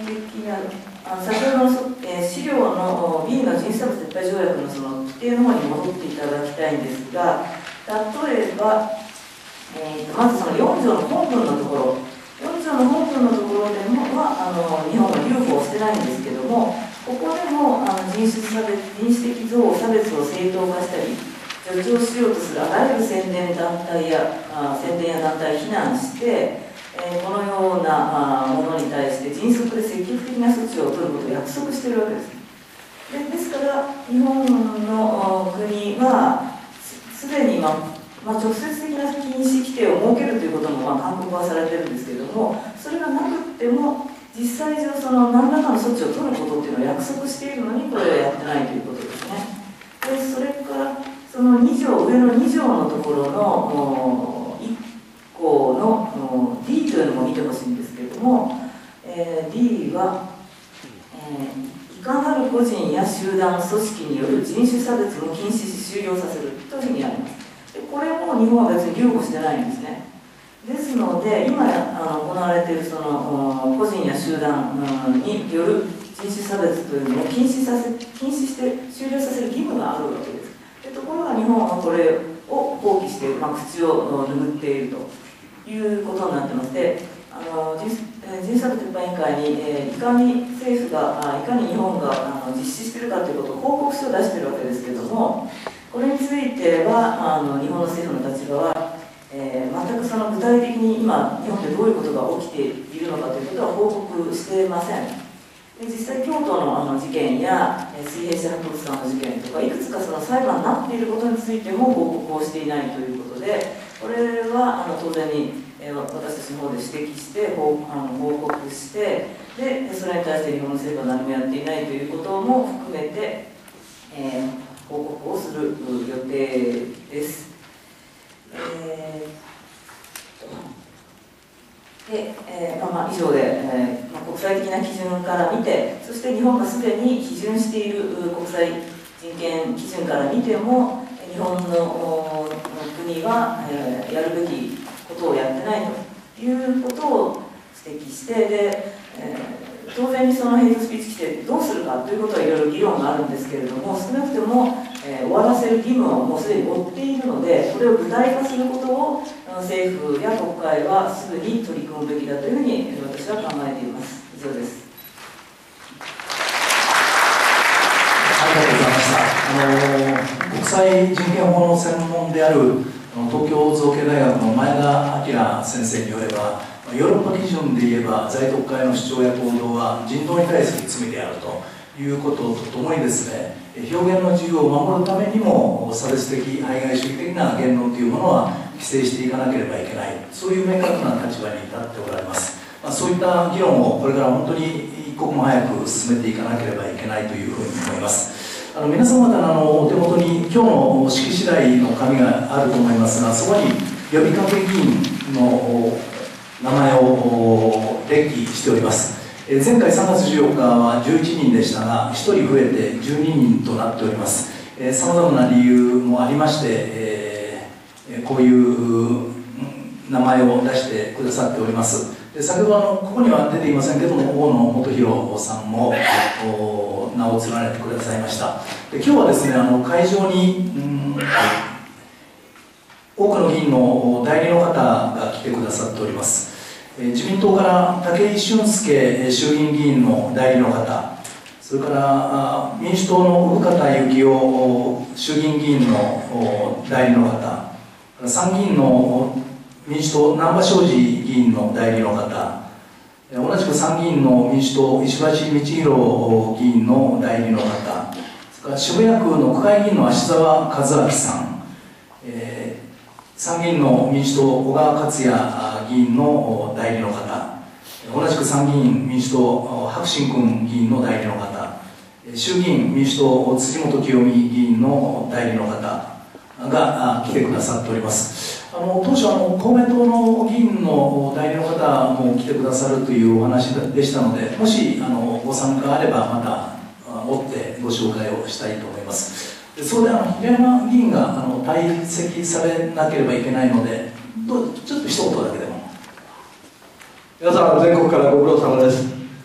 S12: 的な、あの先ほどの、えー、資料の B の人種差別撤廃条約のその規定の方に戻っていただきたいんですが、例えば、えー、とまずそのよん条の本文のところ、よん条の本文のところでもはあの日本は留保をしてないんですけども、ここでもあの人種差別、人種的憎悪差別を正当化したり、助長しようとするあらゆる宣伝団体やあ宣伝や団体を非難して、えー、このようなあものに対して迅速で積極的な措置を取ることを約束しているわけです。で、ですから日本の国はすでに、まあまあ、直接的な禁止規定を設けるということも、まあ、勧告はされてるんですけれども、それがなくっても実際上その何らかの措置を取ることっていうのを約束しているのにこれをやってないということですね。でそれからそのに条、上のに条のところのいっ項の D というのも見てほしいんですけれども、えー、D は、えー、いかなる個人や集団、組織による人種差別を禁止し終了させるというふうにあります。でこれも日本は別に留保してないんですね。ですので、今あの行われているその個人や集団による人種差別というのを禁止させ、禁止して終了させる義務があるわけです。でところが日本はこれを放棄して、まあ、口を拭っているということになってまして、あの人種差別撤廃委員会に、えー、いかに政府があいかに日本があの実施しているかということを報告書を出しているわけですけれども、これについてはあの日本の政府の立場は、えー、全くその具体的に今日本でどういうことが起きているのかということは報告していません。で実際京都のあの事件や水平社博物館の事件とかいくつかその裁判になっていることについても報告をしていないということで、これはあの当然に、えー、私たちの方で指摘して報あの報告して、でそれに対して日本の政府は何もやっていないということも含めて、えー、報告をする予定です。えーでえーまあ、以上で、えーまあ、国際的な基準から見て、そして日本がすでに批准している国際人権基準から見ても、日本の国は、えー、やるべきことをやってないということを指摘して、で、えー、当然にそのヘイトスピーチ規定どうするかということはいろいろ議論があるんですけれども、少なくとも、えー、終わらせる義務をもうすでに負っているので、それを具体化することを政府や国会はすぐに取り組むべきだというふうに私は考えています。以上です。
S2: ありがとうございました。あの国際人権法の専門である東京造形大学の前田明先生によれば、ヨーロッパ基準で言えば在特会の主張や行動は人道に対する罪であるということとともにですね、表現の自由を守るためにも差別的排外主義的な言論というものは規制していかなければいけない、そういう明確な立場に立っておられます。まあ、そういった議論をこれから本当に一刻も早く進めていかなければいけないというふうに思います。あの皆様方のあのお手元に今日の式次第の紙があると思いますが、そこに呼びかけ議員の名前を列記しております。前回さんがつじゅうよっかはじゅういちにんでしたが、ひとり増えてじゅうににんとなっております。さまざまな理由もありまして、えー、こういう名前を出してくださっております。で先ほどあのここには出ていませんけども、大野元弘さんも名を連ねてくださいました。で今日はですね、あの会場に、うん、多くの議員の代理の方が来てくださっております。自民党から武井俊介衆議院議員の代理の方、それから民主党の生方幸夫衆議院議員の代理の方、参議院の民主党難波昌司議員の代理の方、同じく参議院の民主党石橋通宏議員の代理の方、それから渋谷区の区会議員の芦沢和明さん、えー参議院の民主党小川克也議員の代理の方、同じく参議院民主党白新君議員の代理の方、衆議院民主党辻元清美議員の代理の方が来てくださっております。あの当初あの公明党の議員の代理の方も来てくださるというお話でしたので、もしあのご参加あればまた追ってご紹介をしたいと思います。そこであの平山議員があの退席されなければいけないので、どうちょっと一言だけでも。
S13: 皆さん、全国からご苦労様です。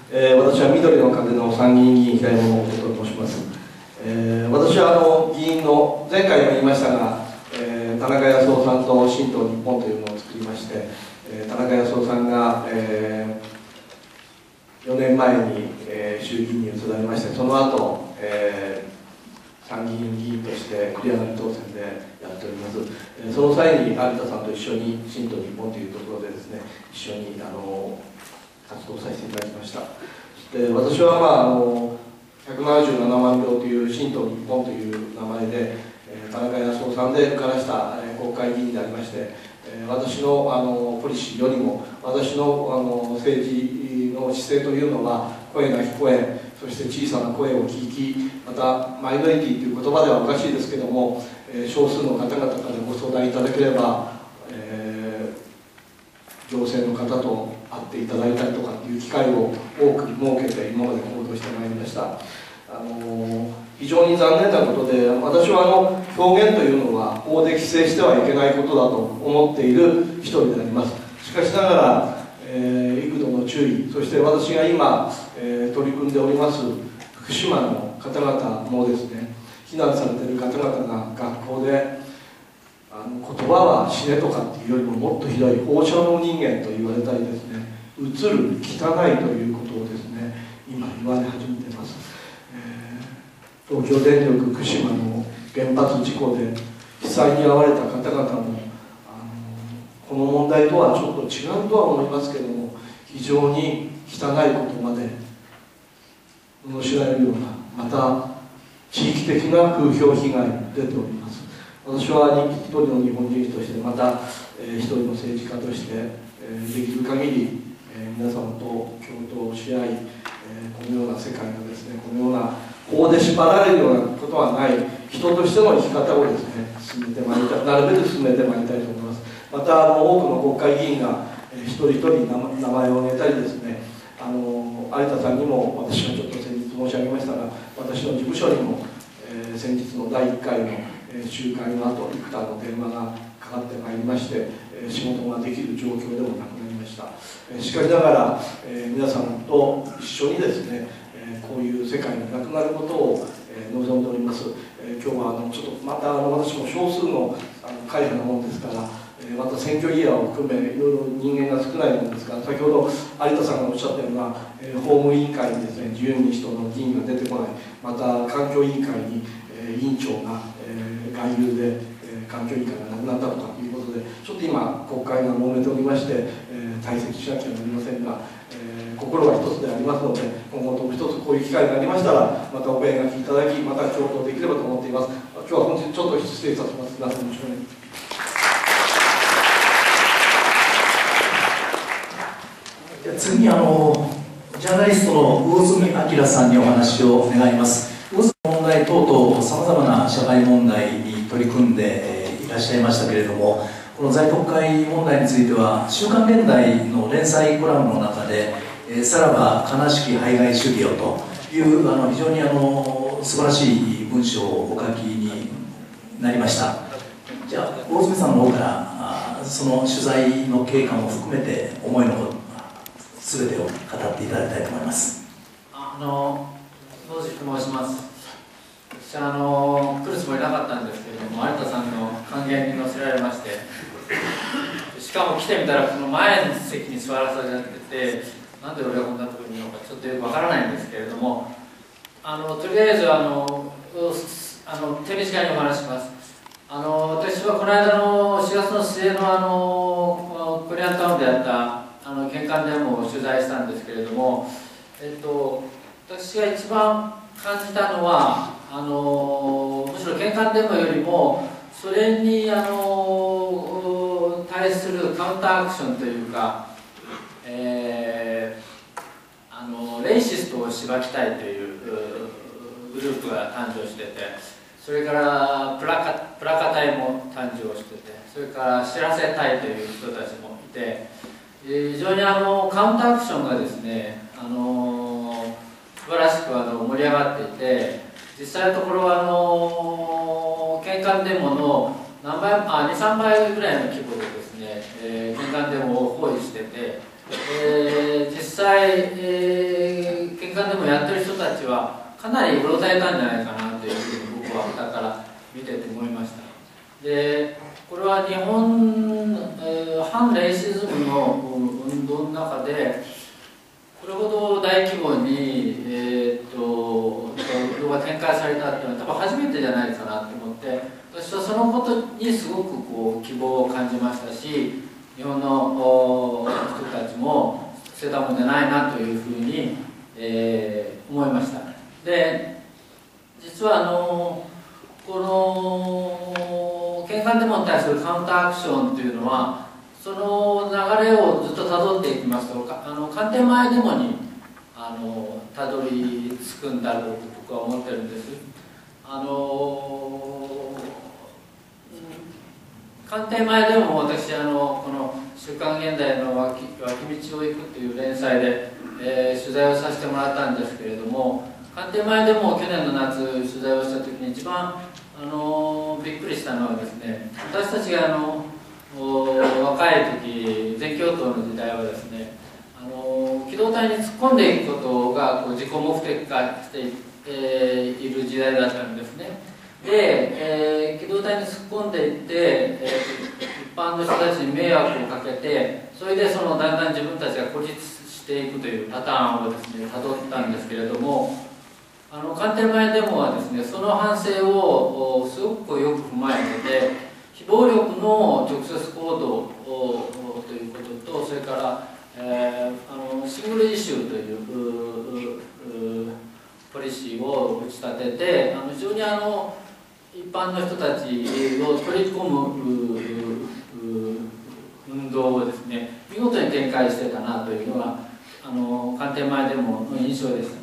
S13: えー、私は緑の風の参議院議員平山誠と申します。えー、私はあの議員の前回も言いましたが、えー、田中康夫さんと新党日本というのを作りまして、えー、田中康夫さんが、えー、よねんまえに、えー、衆議院に移られまして、その後、えー、参議院議員として繰り上がり当選でやっております。えー、その際に有田さんと一緒に新党日本というところでですね、一緒にあの活動させていただきました。で、私は、まあ、あのひゃくななじゅうななまんひょうという新党日本という名前で、えー、田中康夫さんで受からした、えー、国会議員でありまして、えー、私の、あのポリシーよりも私の、あの政治の姿勢というのは声なき声、そして小さな声を聞き、またマイノリティという言葉ではおかしいですけども、えー、少数の方々からご相談いただければ、えー、行政の方と会っていただいたりとかっていう機会を多く設けて今まで行動してまいりました。あの非常に残念なことで、私はあの表現というのは法で規制してはいけないことだと思っている一人であります。しかしながら、えー、幾度の注意、そして私が今、えー、取り組んでおります福島の方々もですね、避難されている方々が学校であの言葉は死ねとかっていうよりももっとひどい放射能人間と言われたりですね、映る汚いということをですね、今言われ始めています。えー、東京電力福島の原発事故で被災に遭われた方々も、あのこの問題とはちょっと違うとは思いますけども、非常に汚いことまで罵られるような、また地域的な風評被害が出ております。私は一人の日本人として、また、えー、一人の政治家として、えー、できる限り、えー、皆様と共闘し合い、えー、このような世界がですね、このような法で縛られるようなことはない人としての生き方をですね、進めてまいりたい、なるべく進めてまいりたいと思います。また、多くの国会議員が、えー、一人一人名前を挙げたりですね、あの有田さんにも私はちょっと先日申し上げましたが、私の事務所にも、えー、先日のだいいっかいの集会の後、幾多の電話がかかってまいりまして、仕事ができる状況でもなくなりました。しかしながら、皆さんと一緒にですね、こういう世界がなくなることを望んでおります。今日はあのちょっとまたあの私も少数の会派なものですから、また選挙イヤーを含めいろいろ人間が少ないものですから、先ほど有田さんがおっしゃったような法務委員会にですね、自由民主党の議員が出てこない、また環境委員会に委員長が外遊で環境委員会がなくなったとかということで、ちょっと今国会が揉めておりまして、退席しなきゃなりませんが、心は一つでありますので、今後とも一つこういう機会がありましたら、またお弁がきいただき、また共闘できればと思っています。今日は本日ちょっと失礼させます。皆さんよろしくお願いします。
S2: 次にあのジャーナリストの魚住明さんにお話を願います。魚住問題等々さまざまな社会問題に取り組んでいらっしゃいましたけれども、この在国会問題については「週刊現代」の連載コラムの中で「さらば悲しき排外主義よ」というあの非常にあの素晴らしい文章をお書きになりました。じゃあ魚住さんの方からその取材の経過も含めて思いの全てを語っていただきたいと思います。
S14: あの野地と申します。私はあの来るつもりなかったんですけれども、有田さんの還元に乗せられまして、しかも来てみたらその前の席に座らされてて、なんで俺がこんなところにいるのかちょっとよくわからないんですけれども、あのとりあえずあのあの手短にお話します。あの私はこの間のしがつの末のあのコリアンタウンであったあの玄関デモを取材したんですけれども、えっと、私が一番感じたのはあのむしろ玄関デモよりもそれにあの対するカウンターアクションというか、えー、あのレイシストをしばきたいというグループが誕生してて、それからプラカ、プラカ隊も誕生してて、それから知らせたいという人たちもいて、非常にあのカウンターアクションがですね、あの素晴らしくあの盛り上がっていて、実際のところはあの喧嘩デモの何倍あにさんばいぐらいの規模でですね、えー、喧嘩デモを包囲してて、えー、実際、えかなりうろたえたんじゃないかなというふうに僕はだから見てて思いました。でこれは日本、えー、反レイシズムの運動の中でこれほど大規模に、えー、っと運動が展開されたっていうのは多分初めてじゃないかなと思って、私はそのことにすごくこう希望を感じましたし、日本の人たちも捨てたもんじゃないなというふうに、えー、思いました。で実はあのこの県間デモに対するカウンターアクションというのはその流れをずっとたどっていきますと、あの官邸前デモにあのたどり着くんだろうと僕は思ってるんです。あの官邸前でも私あのこの「週刊現代の脇道を行く」という連載で、えー、取材をさせてもらったんですけれども、官邸前でも去年の夏取材をした時に一番あのびっくりしたのはですね、私たちがあの若い時全共闘の時代はですね、あの機動隊に突っ込んでいくことがこう自己目的化してい、えー、いる時代だったんですね。で、えー、機動隊に突っ込んでいって、えー、一般の人たちに迷惑をかけて、それでそのだんだん自分たちが孤立していくというパターンをですねたどったんですけれども、あの官邸前デモはですねその反省をすごくよく踏まえてて、非暴力の直接行動ということと、それから、えー、あのシングルイシューというポリシーを打ち立てて、あの非常にあの一般の人たちを取り込む運動をですね見事に展開してたなというのがあの官邸前デモの印象でした。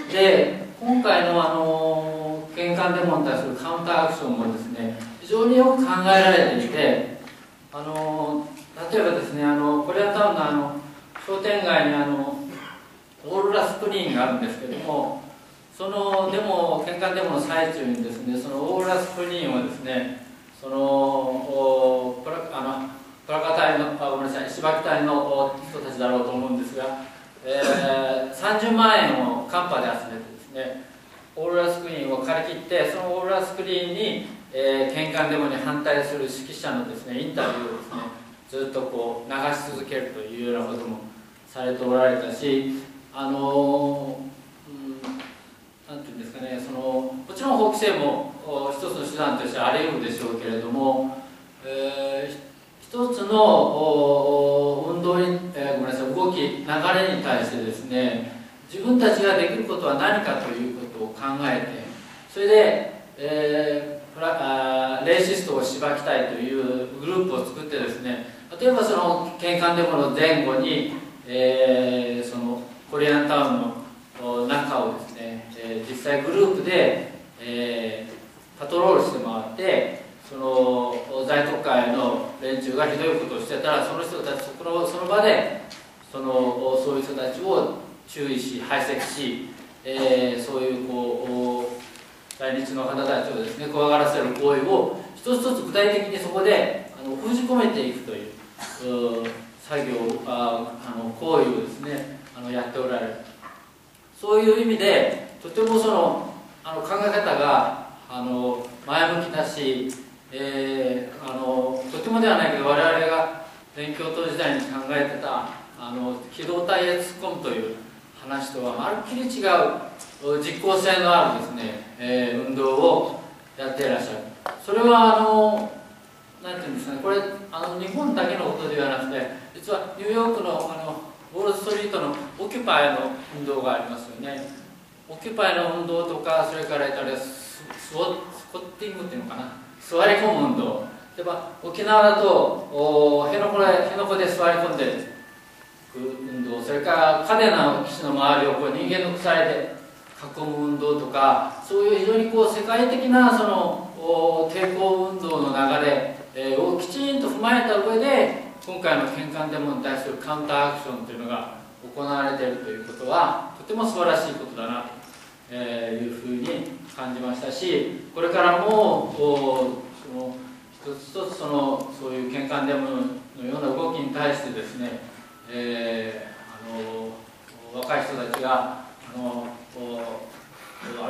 S14: で今回のあの県間デモに対するカウンターアクションもですね非常によく考えられていて、あの例えばですねあのコリアンタウンのあの商店街にあのオーロラスクリーンがあるんですけども、そのデモ県間デモの最中にですねそのオーロラスクリーンをですねそのプラあのプラカ隊のあごめんなさい石垣隊の人たちだろうと思うんですが、えー、さんじゅうまんえんをカンパで集めてですねオーロラスクリーンを借り切って、そのオーロラスクリーンに、えー、県間デモに反対する指揮者のですねインタビューをですねずっとこう流し続けるというようなこともされておられたし、あのー、なんていうんですかね、そのもちろん法規制も一つの手段としてあり得るでしょうけれども、えー、一つの運動に、えー、ごめんなさい動き流れに対してですね自分たちができることは何かということを考えて、それで、えー、プラあレイシストをしばきたいというグループを作ってですね、例えばその県間デモの前後に、えー、そのコリアンタウンの中をですね、えー、実際グループで、えー、パトロールして回って、その在特会の連中がひどいことをしてたら、その人たちそのその場でそのそういう人たちを注意し排斥し、えー、そういうこう在日の方たちをですね怖がらせる行為を一つ一つ具体的にそこであの封じ込めていくという作業ああの行為をですねあのやっておられる。そういう意味でとてもそのあの考え方があの前向きだし、えー、あのとてもではないけど我々が全共闘時代に考えてたあの機動隊へ突っ込むという話とはまるっきり違う実効性のあるですね、えー、運動をやっていらっしゃる。それはあのなんていうんですかね、これあの日本だけのことではなくて、実はニューヨークのあのウォールストリートのオキュパイの運動がありますよね。オキュパイの運動とか、それからスウォスコッティングっていうのかな、座り込む運動。例えば沖縄だと辺野古で辺野古で座り込んでる運動、それから嘉手納基地の周りをこう人間の鎖で囲む運動とか、そういう非常にこう世界的なその抵抗運動の流れをきちんと踏まえた上で、今回の県間デモに対するカウンターアクションというのが行われているということはとても素晴らしいことだなというふうに感じましたし、これからもその一つ一つそのそういう県間デモのような動きに対してですね、えー、あの若い人たちがあの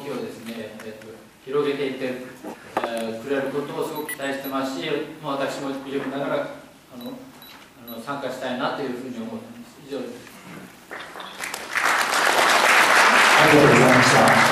S14: きをですね、えー、と広げていって、えー、くれることをすごく期待してますし、まあ、私も微力ながらあのあの参加したいなというふうに思っています。以上です。
S2: ありがとうございました。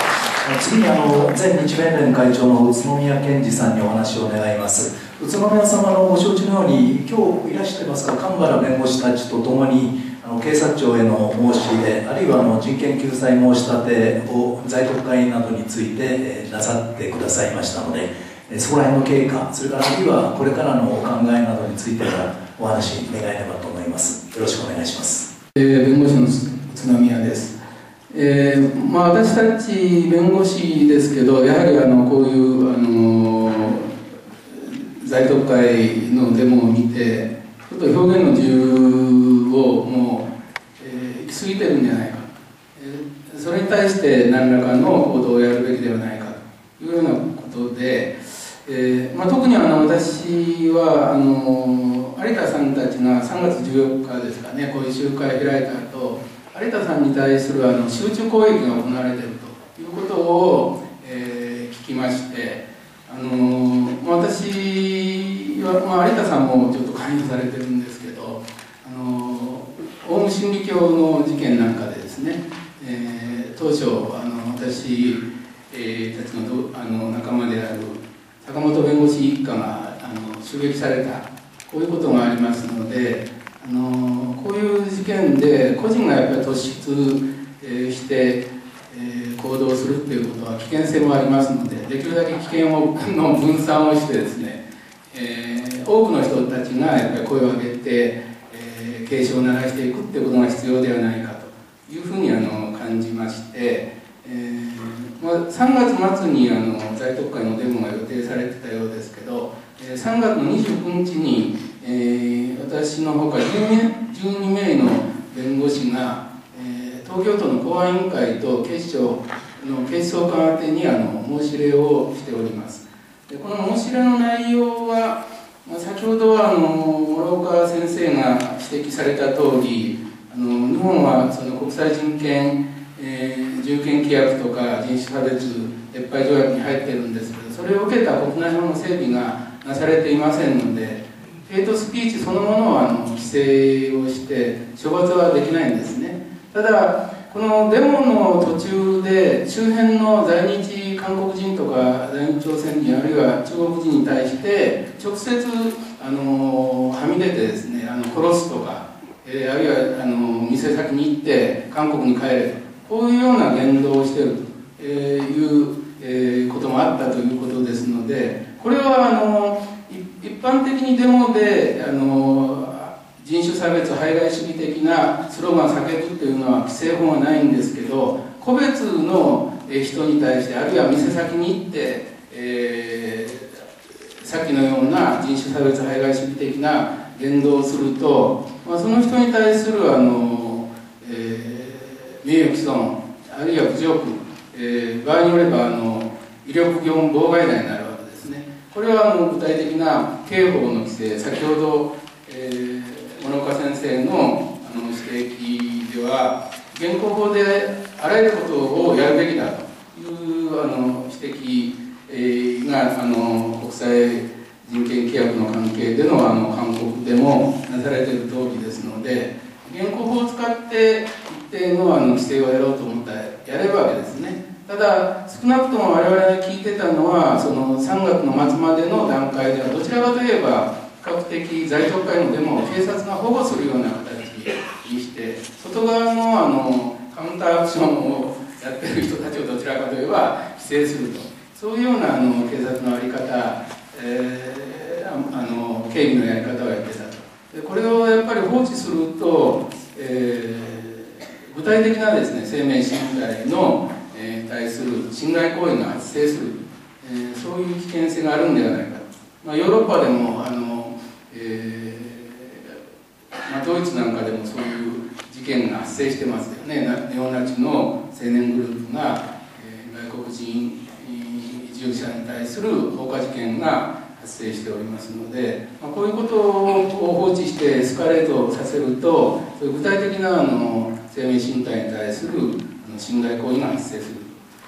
S2: 次にあの前日弁連会長の宇都宮健二さんにお話を願います。宇都宮様のご承知のように、今日いらしてますか、神原弁護士たちとともにあの警察庁への申し入れ、あるいはあの人権救済申し立てを在特会などについて、えー、なさってくださいましたので、えー、そこら辺の経過、それからあるいはこれからのお考えなどについてはお話願えればと思います。よろしくお願いします。
S15: えー、弁護士の宇都宮です。えーまあ、私たち弁護士ですけど、やはりあのこういうあの在特会のデモを見て、ちょっと表現の自由をもう、えー、行き過ぎてるんじゃないか、えー、それに対して何らかの行動をやるべきではないかというようなことで、えーまあ、特にあの私はあの有田さんたちがさんがつじゅうよっかですかね、こういう集会を開いた後、有田さんに対するあの集中攻撃が行われているということを、えー、聞きまして、あの私は、まあ、有田さんもちょっと関与されてるんですけど、あのオウム真理教の事件なんかでですね、えー、当初あの私、えー、たちのあの仲間である坂本弁護士一家があの襲撃された、こういうことがありますので、あのこういう事件で個人がやっぱり突出、えー、して、えー、行動するっていうことは危険性もありますので、できるだけ危険をの分散をしてですね、えー、多くの人たちがやっぱり声を上げて、えー、警鐘を鳴らしていくっていうことが必要ではないかというふうにあの感じまして、えーまあ、さんがつ末にあの在特会のデモが予定されてたようですけど、えー、さんがつのにじゅうくにちに、えー私のほかじゅうにめいの弁護士が、えー、東京都の公安委員会と警視庁の警視総監宛てにあの申し入れをしております。でこの申し入れの内容は、まあ、先ほどはあの諸岡先生が指摘された通り、あの日本はその国際人権、えー、従権規約とか人種差別撤廃条約に入っているんですけど、それを受けた国内法の整備がなされていませんので、ヘイトスピーチそのものはあの規制をして処罰はできないんですね。ただこのデモの途中で周辺の在日韓国人とか在日朝鮮人あるいは中国人に対して直接あのはみ出てですね、あの殺すとか、えー、あるいはあの店先に行って韓国に帰れと、こういうような言動をしているという、えー、こともあったということですので、これはあの一般的にデモであの人種差別排外主義的なスローガンを叫ぶっていうのは規制法はないんですけど、個別の人に対してあるいは店先に行って、えー、さっきのような人種差別排外主義的な言動をすると、まあ、その人に対するあの、えー、名誉毀損あるいは侮辱、えー、場合によればあの威力業務妨害罪になるわけですね。これはあの具体的な刑法の規制、先ほど、えー、諸岡先生のあの指摘では現行法であらゆることをやるべきだというあの指摘、えー、があの国際人権規約の関係でのあの勧告でもなされている通りですので、現行法を使って一定のあの規制をやろうと思ったらやれるわけですね。ただ少なくとも我々が聞いてたのはそのさんがつの末までの段階ではどちらかといえば比較的在特会のデモを警察が保護するような形にして外側のあのカウンターアクションをやってる人たちをどちらかといえば規制すると、そういうようなあの警察の在り方、えー、あの警備のやり方をやってたと。でこれをやっぱり放置すると、えー、具体的なですね生命信頼のに対する侵害行為が発生する、えー、そういう危険性があるんではないかと。まあ、ヨーロッパでもあの、えーまあ、ドイツなんかでもそういう事件が発生してますよね。ネオナチの青年グループが、えー、外国人移住者に対する放火事件が発生しておりますので、まあ、こういうことを放置してエスカレートさせると、そういう具体的なあの生命身体に対する侵害行為が発生する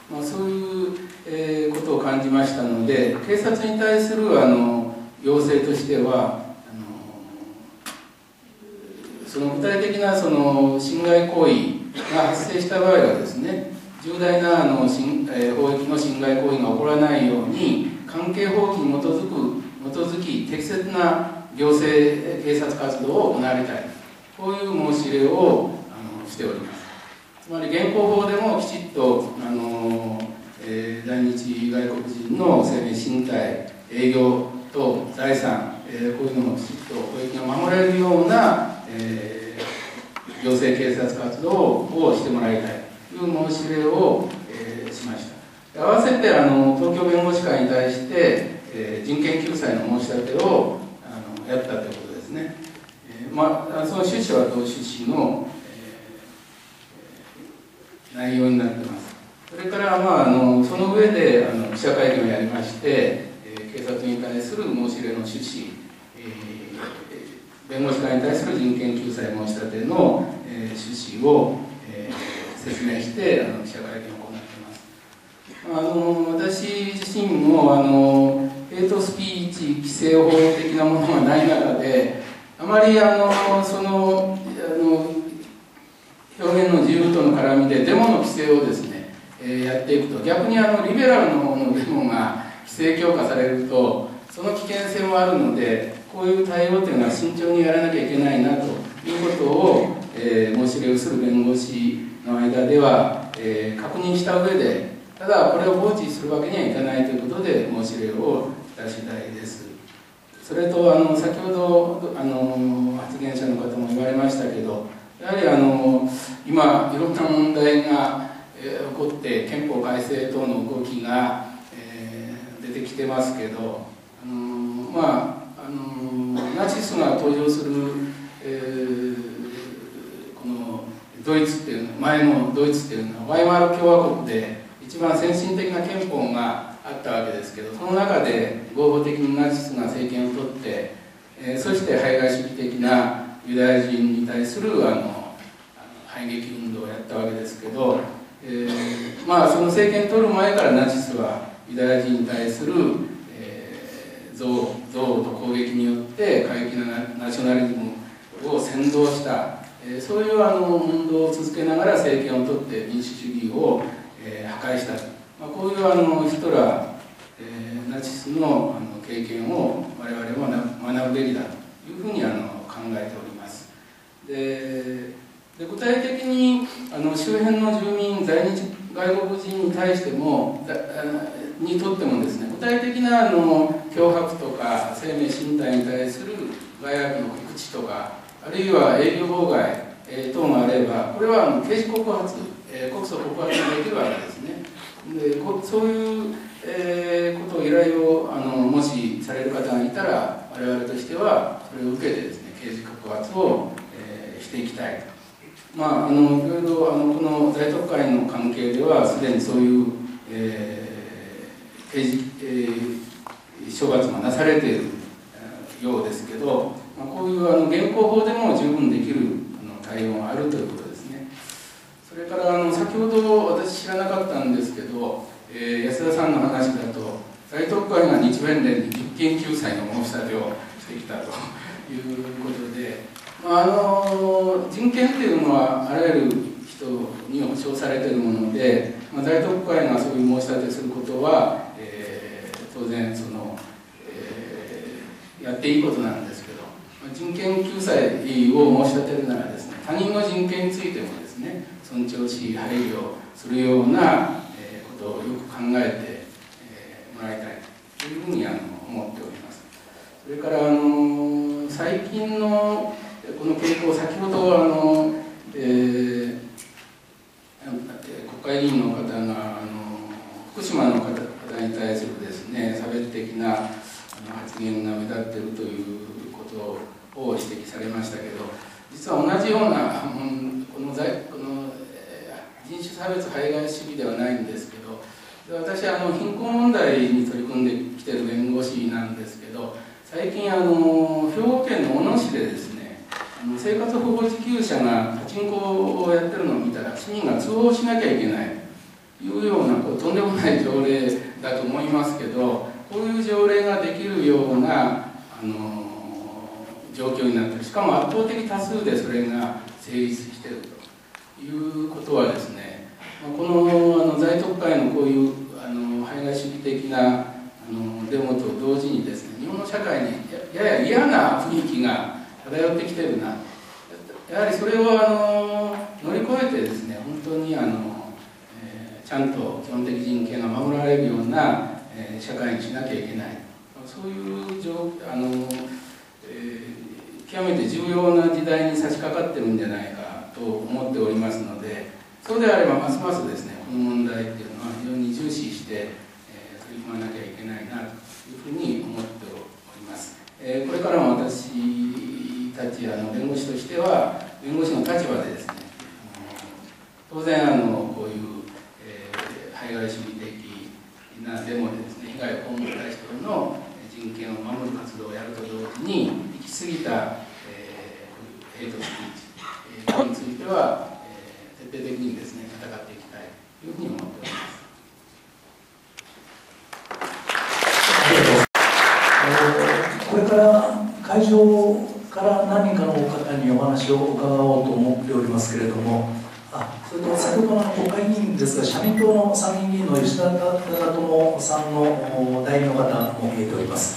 S15: まあ、そういう、えー、ことを感じましたので、警察に対するあの要請としては、あのその具体的なその侵害行為が発生した場合はですね、重大なあの、えー、法益の侵害行為が起こらないように、関係法規に基づく基づき適切な行政警察活動を行われたい、こういう申し入れをあのしております。つまり現行法でもきちっとあの、えー、在日外国人の生命身体、営業と財産、えー、こういうのもきちっと法益が守られるような、えー、行政警察活動をしてもらいたいという申し入れを、えー、しました。合わせてあの東京弁護士会に対して、えー、人権救済の申し立てをあのやったということですね。えーまあ、その趣旨は同趣旨の、えー、内容になっています。それから、まあ、あのその上であの記者会見をやりまして、えー、警察に対する申し入れの趣旨、えー、弁護士会に対する人権救済申し立ての、えー、趣旨を、えー、説明してあの記者会見を行っています。あの私自身もあのヘイトスピーチ規制法的なものがない中で、あまりあのそのあの表現の自由との絡みでデモの規制をですね、えー、やっていくと、逆にあのリベラルの方のデモが規制強化されるとその危険性もあるので、こういう対応というのは慎重にやらなきゃいけないなということを、えー、申し入れをする弁護士の間では、えー、確認した上で、ただこれを放置するわけにはいかないということで申し入れをした次第です。それとあの先ほどあの発言者の方も言われましたけど、やはりあの今いろんな問題が、えー、起こって憲法改正等の動きが、えー、出てきてますけど、あのまああのナチスが登場する、えー、このドイツっていうの前のドイツっていうのはワイマール共和国で一番先進的な憲法があったわけですけど、その中で合法的にナチスが政権を取って、えー、そして排外主義的なユダヤ人に対するあのあの排撃運動をやったわけですけど、えー、まあその政権取る前からナチスはユダヤ人に対する、えー、憎悪と攻撃によって過激なナショナリズムを扇動した、えー、そういうあの運動を続けながら政権を取って民主主義を、えー、破壊した、まあ、こういうあのヒトラー、えー、ナチスのあの経験を我々は学ぶべきだというふうにあの考えております。でで具体的にあの周辺の住民、在日外国人に対してもにとってもですね、具体的なあの脅迫とか生命身体に対する害悪の告知とか、あるいは営業妨害、えー、等があれば、これはあの刑事告発、えー、告訴告発ができるわけですね。でこそういう、えー、ことを依頼をあのもしされる方がいたら、我々としてはそれを受けてですね、刑事告発を、えー、していきたいと。まあ、あのいろいろあのこの大特会の関係ではすでにそういう、えー刑事えー、処罰がなされているようですけど、まあ、こういうあの現行法でも十分できるあの対応があるということですね。それからあの先ほど私知らなかったんですけど、えー、安田さんの話だと大特会が日弁連に人権救済の申し立てをしてきたということで、まあ、あの人権っていうのはあらゆる人に保障されているもので、まあ、大特会がそういう申し立てすることは、えー、当然その、えー、やっていいことなんですけど、まあ、人権救済を申し立てるならですね、他人の人権についてもですね、尊重し配慮するような、えー、ことをよく考えて、えー、もらいたいというふうにあの思っております。それからあの最近のこの傾向、先ほどあの、えー、国会議員の方があの福島の方に対するですね、差別的なあの発言が目立っているということを指摘されましたけど、実は同じような、うん、この在この、えー、人種差別排外主義ではないんですけど、私はあの貧困問題に取り組んできている弁護士なんですけど、最近あの兵庫県の小野市でですね、生活保護受給者がパチンコをやってるのを見たら市民が通報しなきゃいけない、 いうようなこうとんでもない条例だと思いますけど、こういう条例ができるようなあの状況になっている、しかも圧倒的多数でそれが成立しているということはですね、このあの在特会のこういうあの排外主義的なあのデモと同時にですね、日本の社会にやや嫌な雰囲気が漂ってきているな、やはりそれをあの乗り越えてですね、本当にあの、えー、ちゃんと基本的人権が守られるような、えー、社会にしなきゃいけない、そういう状あの、えー、極めて重要な時代に差し掛かってるんじゃないかと思っておりますので、そうであればますますですね、この問題っていうのは非常に重視して、えー、取り組まなきゃいけないなというふうに思っております。えー、これからも私たちあの弁護士としては、弁護士の立場でですね、当然あのこういう、えー、排外主義的なデモでですね、被害を被った人の人権を守る活動をやると同時に、行き過ぎた、えー、ヘイトスピーチ、えー、については、えー、徹底的にですね、戦っていきたいというふうに思っております。
S2: これから会場から何人かの方にお話を伺おうと思っておりますけれども、あそれと先ほどの国会議員ですが、社民党の参議院議員の吉田長友さんの代理の方も見えております。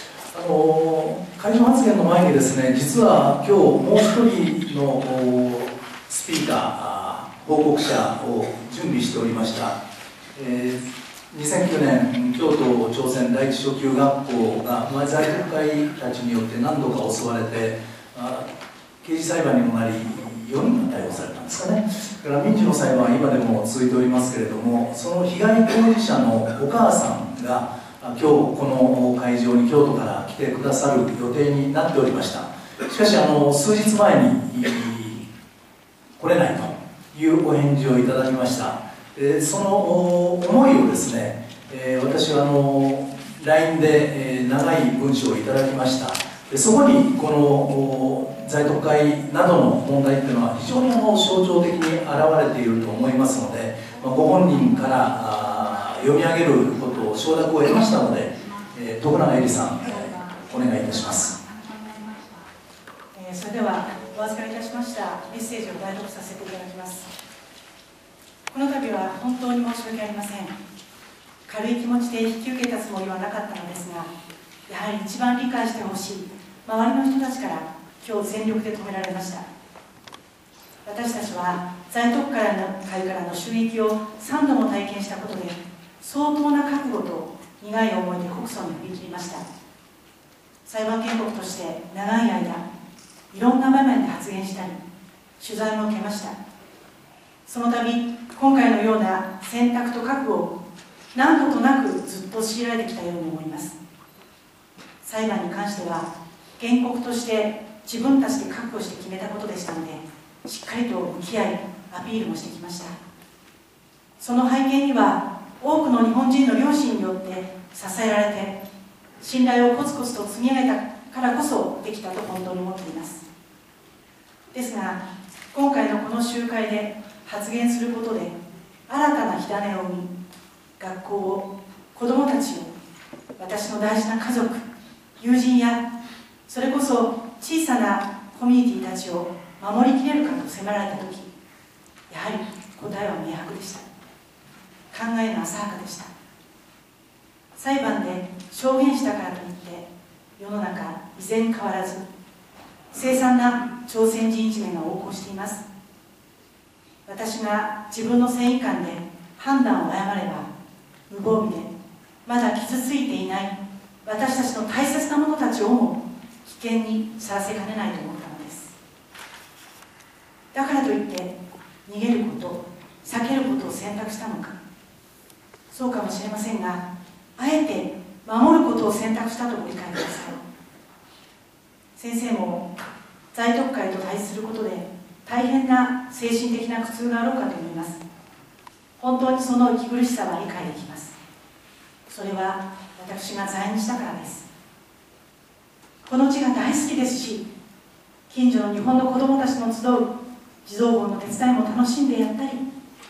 S2: あの会場発言の前にですね、実は今日もう一人のスピーカー、報告者を準備しておりました。えーにせんきゅうねん、京都朝鮮第一初級学校が在特会たちによって何度か襲われて、刑事裁判にもなり、よにんが逮捕されたんですかね。だから民事の裁判は今でも続いておりますけれども、その被害当事者のお母さんが、今日この会場に京都から来てくださる予定になっておりました。しかし、あの数日前に来れないというお返事をいただきました。えー、その思いをですね、えー、私はあの ライン で、えー、長い文章をいただきました。でそこにこの在特会などの問題っていうのは非常にあの象徴的に現れていると思いますので、まあ、ご本人からあ読み上げることを承諾を得ましたので、えー、徳永絵里さん、えー、お願いいたします。
S16: えー、それではお預かりいたしましたメッセージを代読させていただきます。この度は本当に申し訳ありません。軽い気持ちで引き受けたつもりはなかったのですが、やはり一番理解してほしい周りの人たちから今日全力で止められました。私たちは在特会からの襲撃をさんども体験したことで、相当な覚悟と苦い思いで告訴に踏み切りました。裁判原告として長い間いろんな場面で発言したり取材も受けました。その度今回のような選択と覚悟を何度となくずっと強いられてきたように思います。裁判に関しては原告として自分たちで覚悟して決めたことでしたので、しっかりと向き合いアピールもしてきました。その背景には多くの日本人の両親によって支えられて、信頼をコツコツと積み上げたからこそできたと本当に思っています。ですが今回のこの集会で発言することで新たな火種を生み、学校を、子どもたちを、私の大事な家族、友人やそれこそ小さなコミュニティたちを守りきれるかと迫られた時、やはり答えは明白でした。考えの浅はかでした。裁判で証言したからといって世の中依然変わらず凄惨な朝鮮人いじめが横行しています。私が自分の正義感で判断を誤れば、無防備でまだ傷ついていない私たちの大切な者たちをも危険にさらせかねないと思ったのです。だからといって逃げること、避けることを選択したのか。そうかもしれませんが、あえて守ることを選択したとご理解ください。先生も在特会と対峙することで大変な精神的な苦痛があろうかと思います。本当にその息苦しさは理解できます。それは私が在任したからです。この地が大好きですし、近所の日本の子どもたちの集う児童坊の手伝いも楽しんでやったり、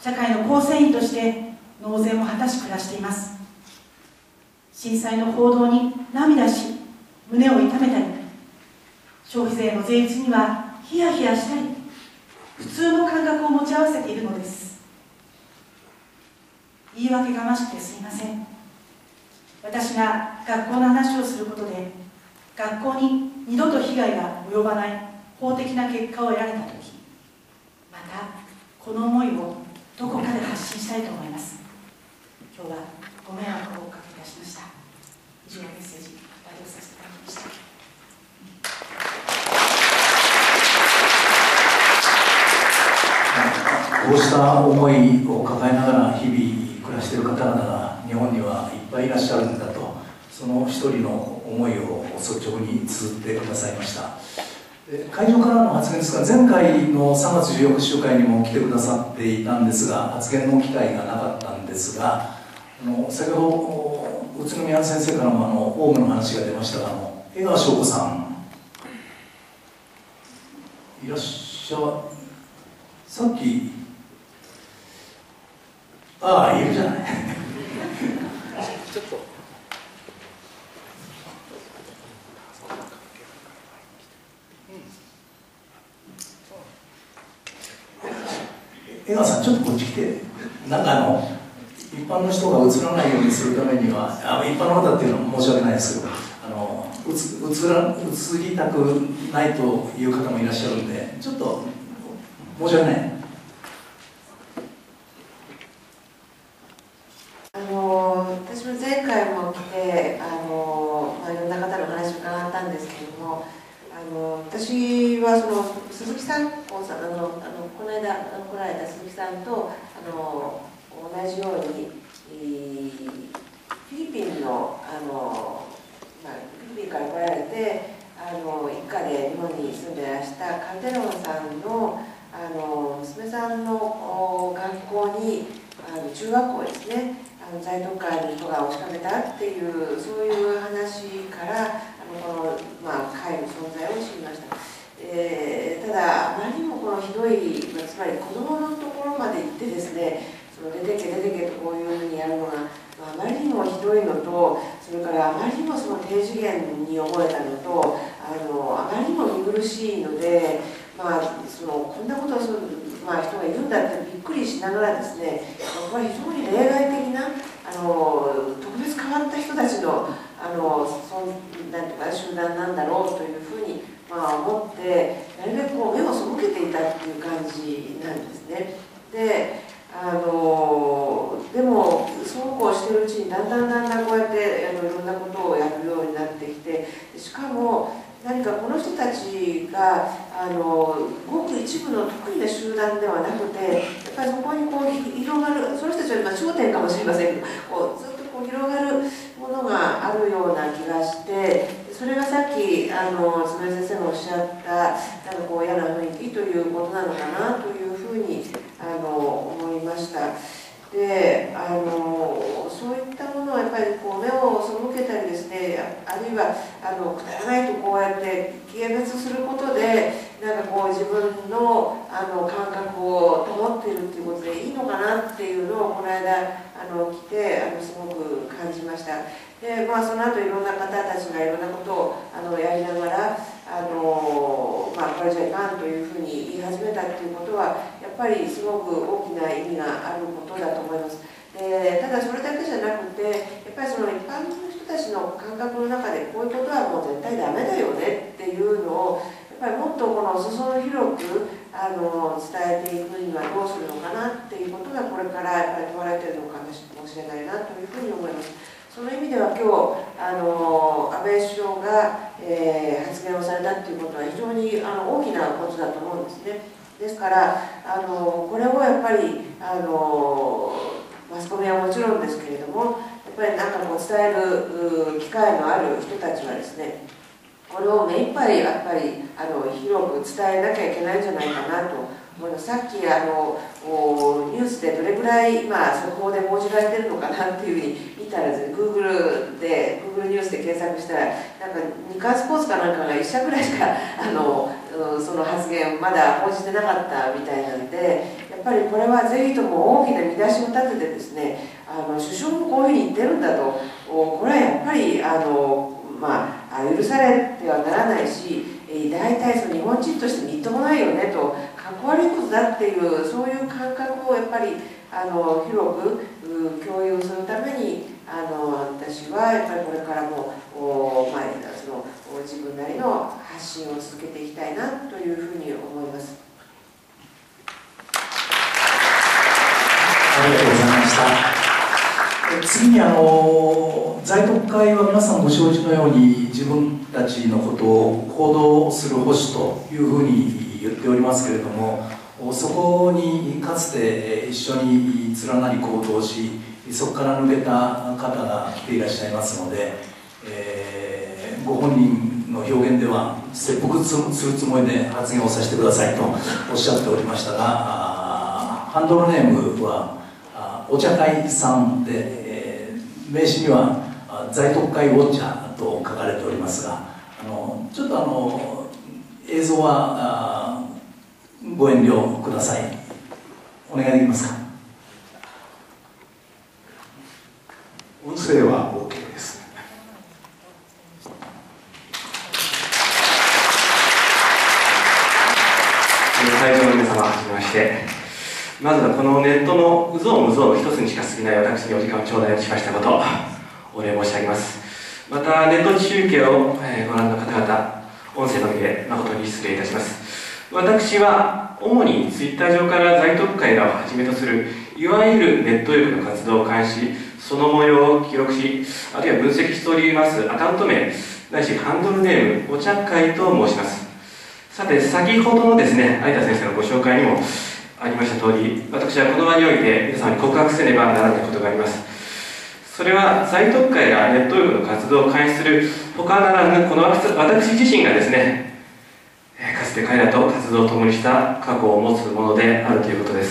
S16: 社会の構成員として納税も果たし暮らしています。震災の報道に涙し胸を痛めたり、消費税の税率にはヒヤヒヤしたり、普通の感覚を持ち合わせているのです。言い訳がましくてすいません。私が学校の話をすることで、学校に二度と被害が及ばない法的な結果を得られたとき、またこの思いをどこかで発信したいと思います。今日はご迷惑をおかけいたしました。以上のメッセージ代表させていただきました。
S2: こうした思いを抱えながら日々暮らしている方々が日本にはいっぱいいらっしゃるんだと、その一人の思いを率直に綴ってくださいました。会場からの発言ですが、前回のさんがつじゅうよっか集会にも来てくださっていたんですが、発言の機会がなかったんですが、あの先ほど宇都宮先生からもあのオウムの話が出ましたが、あの江川翔子さんいらっしゃさっきああいるじゃないちょっと江川さん、ちょっとこっち来て、なんかあの一般の人が映らないようにするためには、あ一般の方っていうのは申し訳ないですけど、あの映映ら映りたくないという方もいらっしゃるんで、ちょっと申し訳ない。
S17: あの私も前回も来て、あの、まあ、いろんな方の話を伺ったんですけれども、あの私はその鈴木さん、さんあのあのこの間来られた鈴木さんとあの同じように、えー、フィリピンの、あの、まあ、フィリピンから来られてあの一家で日本に住んでいらしたカルデロンさんの、あの娘さんの学校にあの中学校ですね、あの在特会の人が押しかけたっていうそういう話からあのこの、まあ、会の存在を知りました。えー、ただ、あまりにもこのひどい、つまり子どものところまで行ってですね、その出てけ出てけとこういうふうにやるのが、まあ、あまりにもひどいのと、それからあまりにもその低次元に思えたのと、あのあまりにも見苦しいので、まあ、そのこんなことをする、まあ、人がいるんだってびっくりしながらですね、これは非常に例外的な、あの特別変わった人たちの、あのそんなんていうか集団なんだろうというふうに、まあ、思って、なるべくこう目を背けていたっていう感じなんですね。で、あのでもそうこうしているうちにだんだんだんだんこうやってあのいろんなことをやるようになってきて、しかも何かこの人たちがあのごく一部の特異な集団ではなくて、やっぱりそこにこう広がる、その人たちはまあ焦点かもしれませんけど、こうずっとこう広がるものがあるような気がして、それがさっきあの坪井先生がおっしゃったなんかこう嫌な雰囲気ということなのかなというふうにあの思いました。で、あのそういったものをやっぱりこう目を背けたりですね、あるいはあのくだらないとこうやって軽蔑することでなんかこう自分のあの感覚を保っているっていうことでいいのかなっていうのをこの間あの来てあのすごく感じました。で、まあ、その後いろんな方たちがいろんなことをあのやりながらあの、まあ、これじゃいかんというふうに言い始めたっていうことはやっぱりすごく大きな意味があることだと思います。で、ただそれだけじゃなくてやっぱりその一般の人たちの感覚の中でこういうことはもう絶対ダメだよねっていうのをやっぱりもっとこの裾野広くあの伝えていくにはどうするのかなっていうことがこれからやっぱり問われているのかもしれないなというふうに思います。その意味では今日あの安倍首相が、えー、発言をされたということは非常にあの大きなことだと思うんですね。ですからあのこれをやっぱりあのマスコミはもちろんですけれどもやっぱりなんかこう伝える機会のある人たちはですね、これを目いっぱいやっぱりあの広く伝えなきゃいけないんじゃないかなと思います。さっきあのニュースでどれぐらい今速報で報じられてるのかなっていうふうに見たらですね、Google で Google ニュースで検索したらなんか日刊スポーツかなんかがいっ社ぐらいしかあのその発言まだ報じてなかったみたいなので、やっぱりこれはぜひとも大きな見出しを立ててですね、あの首相もこういうふうに言ってるんだと、これはやっぱりあの、まあ、許されてはならないし、大体その日本人としてみっともないよねと、かっこ悪いことだっていう、そういう感覚をやっぱりあの広く共有するために、あの私はやっぱりこれからも、おまあ、その自分なりの発信を続けていきたいなというふうに思います。
S2: ありがとうございました。次にあの在特会は皆さんご承知のように自分たちのことを行動する保守というふうに言っておりますけれども、そこにかつて一緒に連なり行動し、そこから抜けた方が来ていらっしゃいますので、えー、ご本人の表現では切腹するつもりで発言をさせてくださいとおっしゃっておりましたが、ハンドルネームはお茶会さんで、えー、名刺には在特会ウォッチャーと書かれておりますが、あのちょっとあの映像はご遠慮ください。お願いできますか。
S1: 音声は OK です。
S18: 会場の皆様、はじめまして。まずはこのネットの有象無象の一つにしか過ぎない私にお時間を頂戴しましたこと、お礼申し上げます。また、ネット中継をご覧の方々、音声のみで誠に失礼いたします。私は、主にツイッター上から在特会らをはじめとする、いわゆるネット右翼の活動を監視、その模様を記録し、あるいは分析しておりますアカウント名、ないしハンドルネーム、お茶会と申します。さて、先ほどのですね、有田先生のご紹介にもありました通り、私はこの場において皆様に告白せねばならないことがあります。それは、在特会がネット右翼の活動を監視する他ならぬ、この私自身がですね、かつて彼らと活動を共にした過去を持つものであるということです。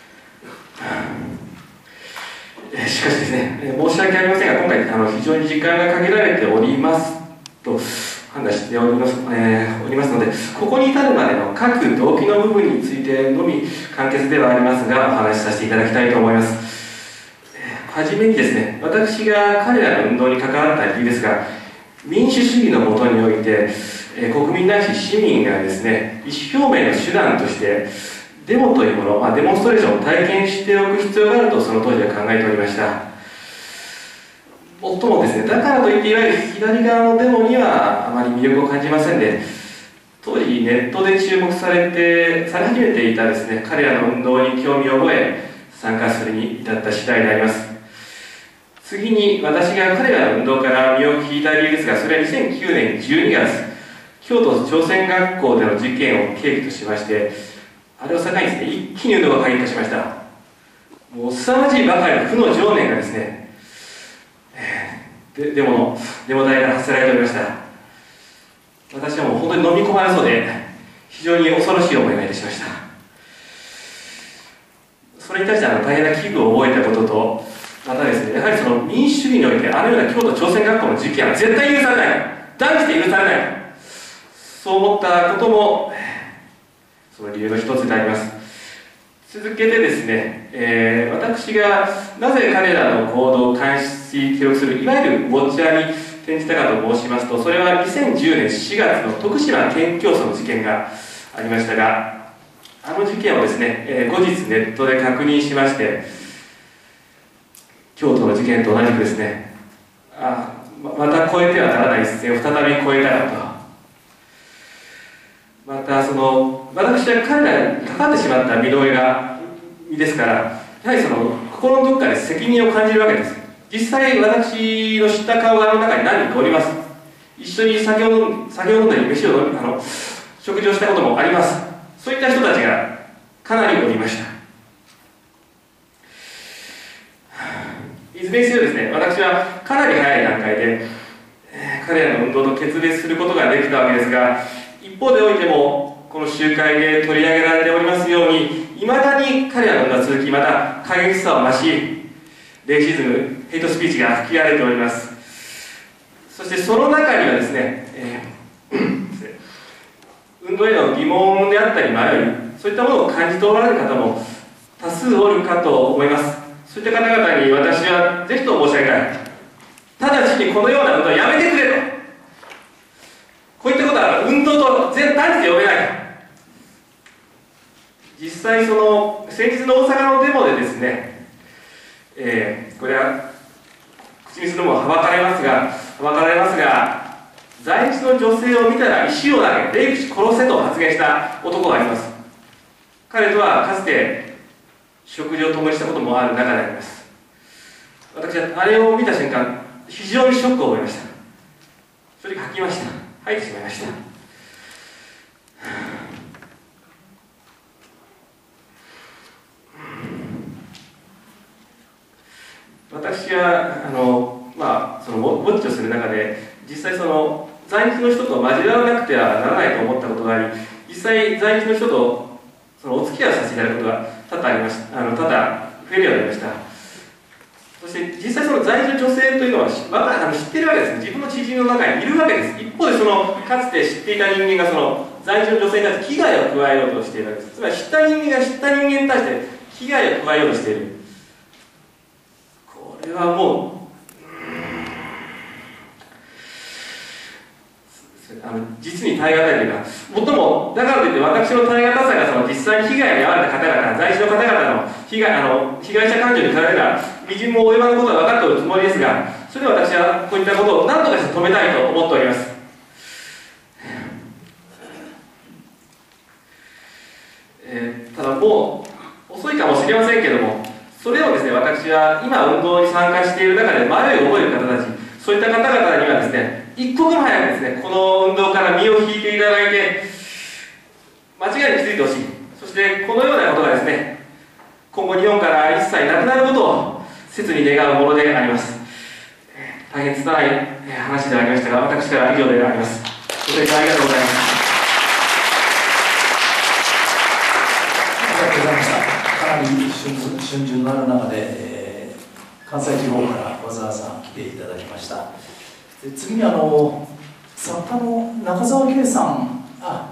S18: しかしですね、申し訳ありませんが、今回あの非常に時間が限られておりますと判断しております、えー、おりますので、ここに至るまでの各動機の部分についてのみ簡潔ではありますが、お話しさせていただきたいと思います。はじめにですね、私が彼らの運動に関わった理由ですが、民主主義のもとにおいて、えー、国民ないし市民がですね、意思表明の手段として、デモというもの、まあ、デモンストレーションを体験しておく必要があるとその当時は考えておりました。もっともですね、だからといっていわゆる左側のデモにはあまり魅力を感じませんで、当時ネットで注目されてされ始めていたですね、彼らの運動に興味を覚え参加するに至った次第であります。次に私が彼らの運動から身を引いた理由ですが、それはにせんきゅうねんじゅうにがつ、京都朝鮮学校での事件を契機としまして、あれを境にですね、一気に運動が過激化しました。もう凄まじいばかりの負の情念がですね、でデモの、デモ台から発せられておりました。私はもう本当に飲み込まれそうで、非常に恐ろしい思いがいたしました。それに対してあの大変な危惧を覚えたことと、またですね、やはりその民主主義において、あのような京都朝鮮学校の事件は絶対許されない。断じて許されない。そう思ったことも、その理由の一つであります。続けてですね、えー、私がなぜ彼らの行動を監視、記録する、いわゆるウォッチャーに転じたかと申しますと、それはにせんじゅうねんしがつの徳島県教組の事件がありましたが、あの事件をですね、えー、後日ネットで確認しまして、京都の事件と同じくですね、あまた越えてはならない一線を再び越えたらと。またその私は彼らにかかってしまった身の上が身ですから、やはりその心のどこかで責任を感じるわけです。実際私の知った顔があの中に何人かおります。一緒に酒を飲ん酒を飲んだり飯を飲みあの食事をしたこともあります。そういった人たちがかなりおりました。いずれにせよですね、私はかなり早い段階で、えー、彼らの運動と決別することができたわけですが、一方でおいてもこの集会で取り上げられておりますように、いまだに彼らの運動は続き、また過激さを増し、レイシズム、ヘイトスピーチが吹き荒れております。そしてその中にはですね、えー、運動への疑問であったり迷い、そういったものを感じ取られる方も多数おるかと思います。そういった方々に私はぜひと申し上げたい。直ちにこのような運動をやめてくれと。こういったことは運動と全単に呼べない。実際その先日の大阪のデモでですね、えー、これは口にするのもはばかれますが、はばかれますが、在日の女性を見たら石を投げ、レイプし殺せと発言した男があります。彼とはかつて食事を共にしたこともある中であります。私はあれを見た瞬間、非常にショックを覚えました。それで吐きました。吐いてしまいました。私はあの、まあ、そのウォッチをする中で実際その在日の人と交わらなくてはならないと思ったことがあり、実際在日の人とそのお付き合いをさせていただくことが多々ありました。あの多々増えるようになりました。そして実際その在日の女性というのは、まあ、あの知っているわけですね。自分の知人の中にいるわけです。一方でそのかつて知っていた人間がその在日の女性に対して危害を加えようとしているわけです。つまり知った人間が知った人間に対して危害を加えようとしている。これはもうあの実に耐え難いというか、もっともだからといって私の耐え難さがその実際に被害に遭われた方々、在日の方々の被害、あの被害者感情に比べたら微塵も及ばぬことは分かっておるつもりですが、それで私はこういったことを何とかして止めたいと思っております。えー、ただもう遅いかもしれませんけれども、それをですね、私は今運動に参加している中で迷いを覚える方たち、そういった方々にはですね、一刻も早くですね、この運動から身を引いていただいて、間違いに気づいてほしい。そしてこのようなことがですね、今後日本から一切なくなることを切に願うものであります。大変拙い話でありましたが、私からは以上であります。ご清聴ありがとうございます。
S2: ありがとうございました。かなり春春巡のある中で、えー、関西地方からわざわざ来ていただきました。で次にあの作家の中澤圭さん、あ、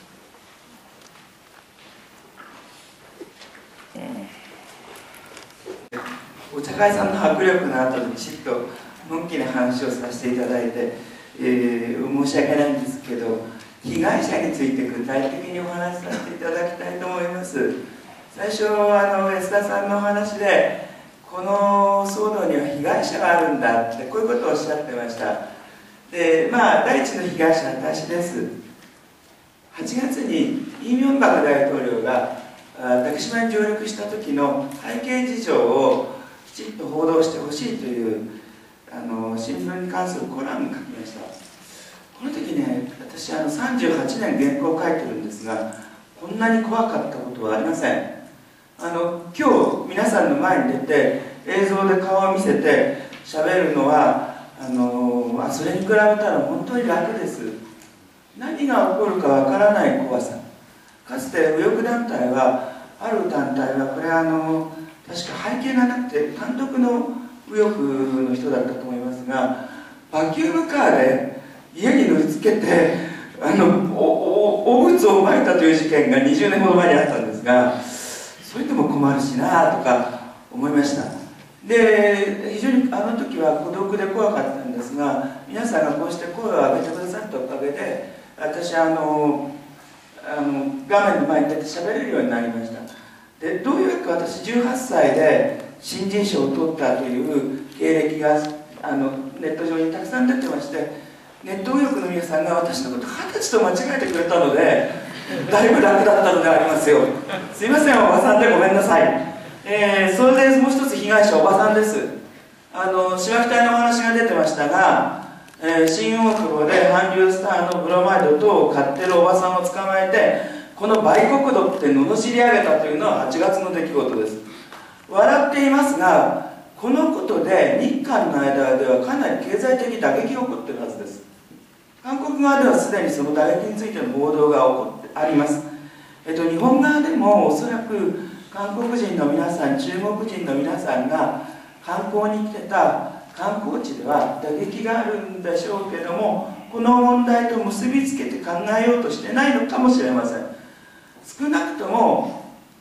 S19: お茶会さんの迫力の後にきちっとのんきな話をさせていただいて、えー、申し訳ないんですけど、被害者について具体的にお話しさせていただきたいと思います。最初あの安田さんのお話で、この騒動には被害者があるんだってこういうことをおっしゃってました。で、まあ第一の被害者は私です。はちがつにイ・ミョンバク大統領が竹島に上陸した時の背景事情をきちっと報道してほしいというあの新聞に関するコラムを書きました。この時ね、私あのさんじゅうはちねん原稿を書いてるんですが、こんなに怖かったことはありません。あの今日皆さんの前に出て映像で顔を見せて喋るのはあのあそれに比べたら本当に楽です。何が起こるかわからない怖さ。かつて右翼団体は、ある団体はこれあの確か背景がなくて単独の右翼の人だったと思いますが、バキュームカーで家に乗りつけてあのおお汚物をまいたという事件がにじゅうねんほど前にあったんですが、それでも困るしなとか思いました。で、非常にあの時は孤独で怖かったんですが、皆さんがこうして声を上げてくださったおかげで、私あのあの画面の前に出て喋れるようになりました。で、どういうわけか私じゅうはっさいで新人賞を取ったという経歴があのネット上にたくさん出てまして、ネット右翼の皆さんが私のことはたちと間違えてくれたので、だいぶ楽だったのでありますよ。すいません、おばさんでごめんなさい。えー、それでもう一つ被害者、おばさんです。あのシワク隊のお話が出てましたが、えー、新大久保で韓流スターのブロマイド等を買ってるおばさんを捕まえて、この売国度って罵り上げたというのははちがつの出来事です。笑っていますが、このことで日韓の間ではかなり経済的打撃が起こっているはずです。韓国側ではすでにその打撃についての報道が起こってあります。えっと、日本側でもおそらく韓国人の皆さん、中国人の皆さんが観光に来てた観光地では打撃があるんでしょうけども、この問題と結びつけて考えようとしてないのかもしれません。少なくとも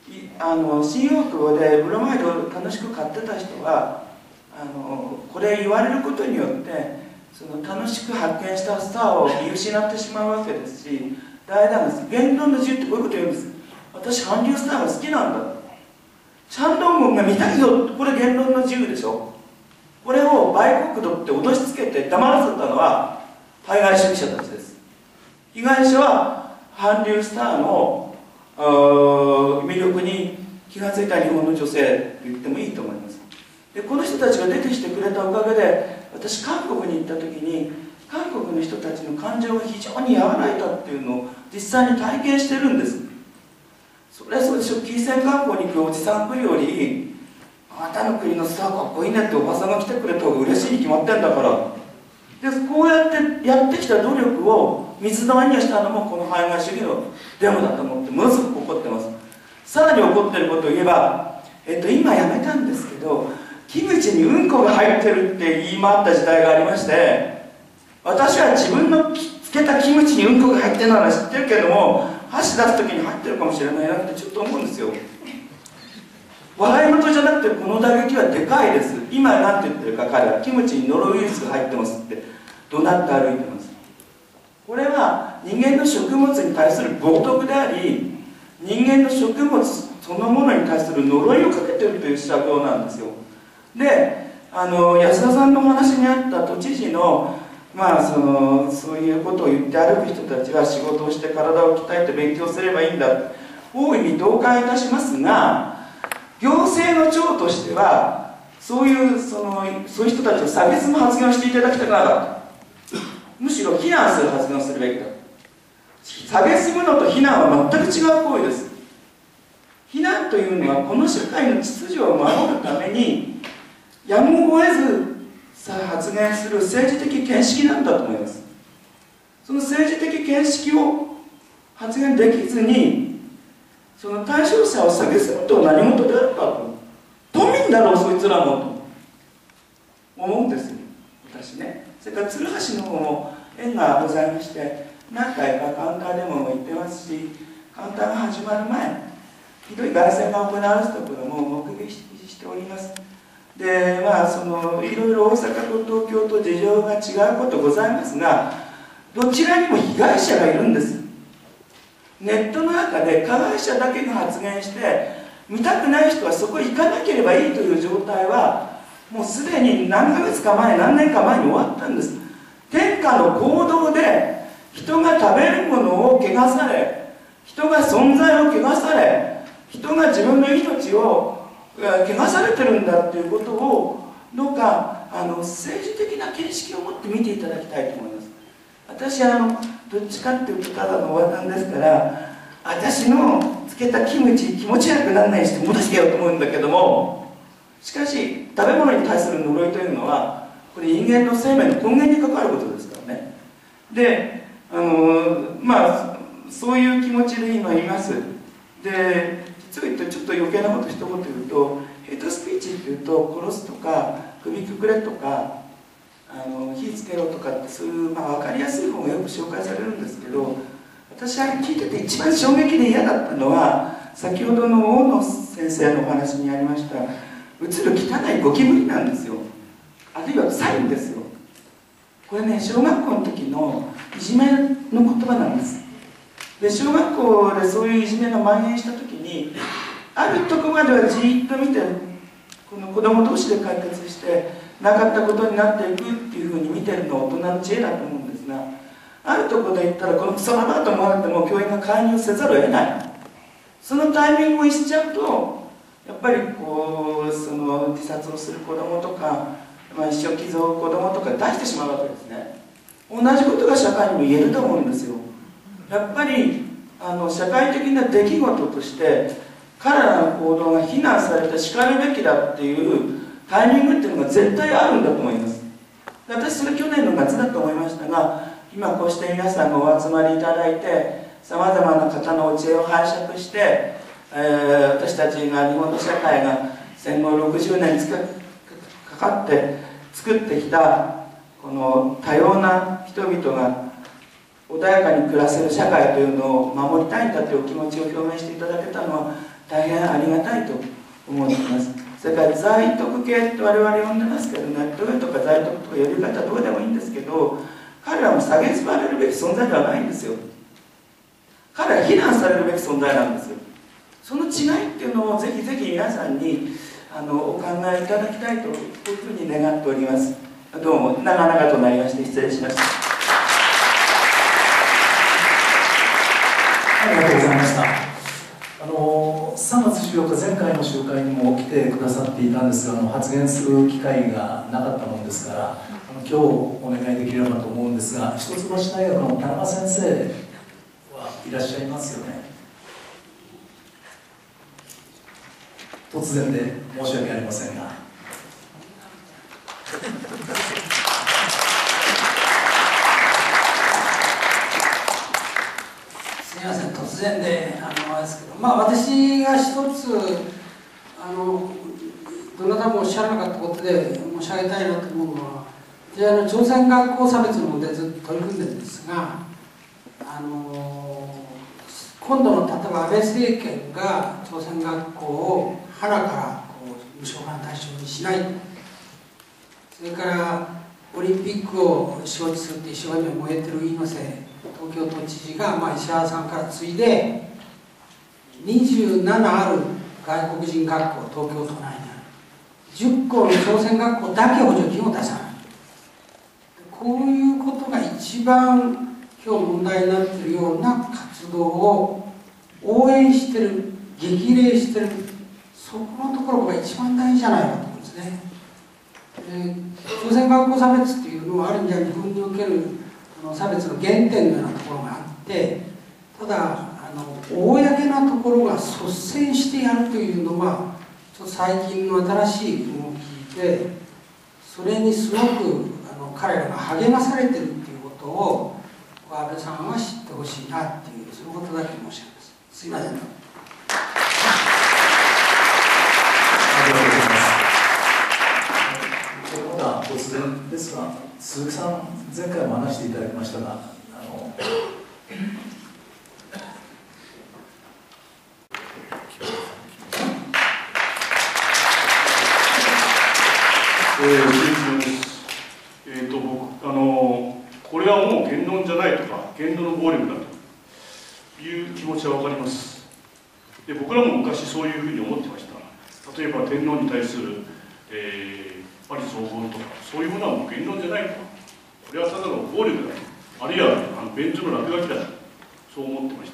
S19: あの新大久保でブロマイドを楽しく買ってた人はあのこれ言われることによってその楽しく発見したスターを見失ってしまうわけですし、大事なんです。言論の自由ってこういうこと言うんです。私韓流スターが好きなんだ、チャンドンゴンが見たいよ、これ言論の自由でしょ。これを売国度って脅しつけて黙らせたのは排外主義者たちです。被害者は韓流スターの魅力に気が付いた日本の女性と言ってもいいと思います。でこの人たちが出てきてくれたおかげで、私韓国に行った時に韓国の人たちの感情が非常に和らいだっていうのを実際に体験してるんです。それはそうでしょ。金銭観光に行くおじさん来るより、あなたの国のスターかっこいいねっておばさんが来てくれた方が嬉しいに決まってんだから。でこうやってやってきた努力を水の輪にしたのもこの排外主義のデモだと思ってものすごく怒ってます。さらに怒ってることを言えば、えっと、今やめたんですけど、キムチにうんこが入ってるって言い回った時代がありまして、私は自分のつけたキムチにうんこが入ってるのは知ってるけども、箸出す時に入ってるかもしれないなってちょっと思うんですよ。笑い事じゃなくてこの打撃はでかいです。今何て言ってるか、彼はキムチにノロウイルスが入ってますって怒鳴って歩いてます。これは人間の食物に対する冒涜であり、人間の食物そのものに対する呪いをかけているという社業なんですよ。で、あの安田さんのお話にあった都知事のまあそのそういうことを言って歩く人たちは仕事をして体を鍛えて勉強すればいいんだ、大いに同感いたしますが、行政の長としてはそういうそのそういう人たちを蔑む発言をしていただきたくなかった。むしろ非難する発言をするべきだ。蔑むのと非難は全く違う行為です。非難というのはこの社会の秩序を守るためにやむを得ず発言する政治的見識なんだと思います。その政治的見識を発言できずにその対象者を蔑むと何事であるかと、都民だろうそいつらもと思うんですよ、私ね。それから鶴橋の方も縁がございまして、何回かカウンターデモも行ってますし、カウンターが始まる前ひどい凱旋が行われたところも目撃しております。でまあそのいろいろ大阪と東京と事情が違うことございますが、どちらにも被害者がいるんです。ネットの中で加害者だけが発言して見たくない人はそこへ行かなければいいという状態はもうすでに何ヶ月か前何年か前に終わったんです。天下の行動で人が食べるものを汚され、人が存在を汚され、人が自分の命を汚されてるんだっていうことをどうかあの政治的な見識を持って見ていただきたいと思います。私はあのどっちかっていうとただのおばさんですから、私のつけたキムチ気持ち悪くならないようにして戻してようと思うんだけども、しかし食べ物に対する呪いというのはこれ人間の生命の根源に関わることですからね。であのまあそういう気持ちで今います。で実を言ってちょっと余計なこと一言言うと、ヘイトスピーチっていうと殺すとか首くくれとかあの火つけろとかってそういう、まあ、分かりやすい本がよく紹介されるんですけど、私は聞いてて一番衝撃で嫌だったのは先ほどの大野先生のお話にありました映る汚いゴキブリなんですよ。あるいはサインですよ。これね小学校の時のいじめの言葉なんです。で小学校でそういういじめが蔓延した時にあるとこまではじーっと見てこの子供同士で解決してなかったことになっていくっていうふうに見てるのは大人の知恵だと思うんですが、あるところで言ったらこのクソババアと思われても教員が介入せざるを得ない。そのタイミングを逸しちゃうとやっぱりこうその自殺をする子供とか、まあ、一生傷を負う子供とか出してしまうわけですね。同じことが社会にも言えると思うんですよ。やっぱりあの社会的な出来事として彼らの行動が非難されてしかるべきだっていうタイミングっていうのが絶対あるんだと思います。私それ去年の夏だと思いましたが、今こうして皆さんがお集まりいただいてさまざまな方のお知恵を拝借して、えー、私たちが日本の社会が戦後ろくじゅうねんつかかかって作ってきたこの多様な人々が穏やかに暮らせる社会というのを守りたいんだという気持ちを表明していただけたのは大変ありがたいと思っています。それから在徳系って我々呼んでますけど、ネット上とか在徳とか呼び方どうでもいいんですけど、彼らも蔑まれるべき存在ではないんですよ。彼らは非難されるべき存在なんですよ。その違いっていうのをぜひぜひ皆さんにあのお考えいただきたいというふうに願っております。どうも長々となりまして失礼しました。
S2: ありがとうございました。あのさんがつじゅうよっか前回の集会にも来てくださっていたんですが、あの発言する機会がなかったものですから、あの今日お願いできればと思うんですが、一橋大学の田中先生はいらっしゃいますよね。突然で申し訳ありませんが。
S20: すみません、突然であのあれですけど、まあ私が一つあのどなたもおっしゃらなかったことで申し上げたいなと思うのは、私はあの朝鮮学校差別の問題ずっと取り組んでるんですが、あの今度の例えば安倍政権が朝鮮学校をはなからこう無償化の対象にしない、それからオリンピックを招致するって一生懸命燃えてる猪瀬東京都知事が、まあ、石原さんから継いでにじゅうななある外国人学校、東京都内にあるじゅっこの朝鮮学校だけ補助金を出さない、こういうことが一番今日問題になっているような活動を応援してる、激励してる、そこのところが一番大事じゃないかと思うんですね。朝鮮学校差別っていうのはある意味では日本における差別の原点のようなところがあって、ただあの公なところが率先してやるというのはちょっと最近の新しい動きで、それにすごくあの彼らが励まされてるっていうことを安倍さんは知ってほしいなっていう、そういうことだけ申し上げます。すいません。
S2: ありがとうございます。また突然ですが、鈴木さん、前回も話していただきましたが、あの
S21: えー、えーと僕あのこれはもう言論じゃないとか言論の暴力だという気持ちは分かります。で僕らも昔そういうふうに思ってました。例えば天皇に対する、えー、罵詈雑言とかそういうものはもう言論じゃないとか、これはただの暴力だと、あるいはあの便所の落書きだと、そう思ってました。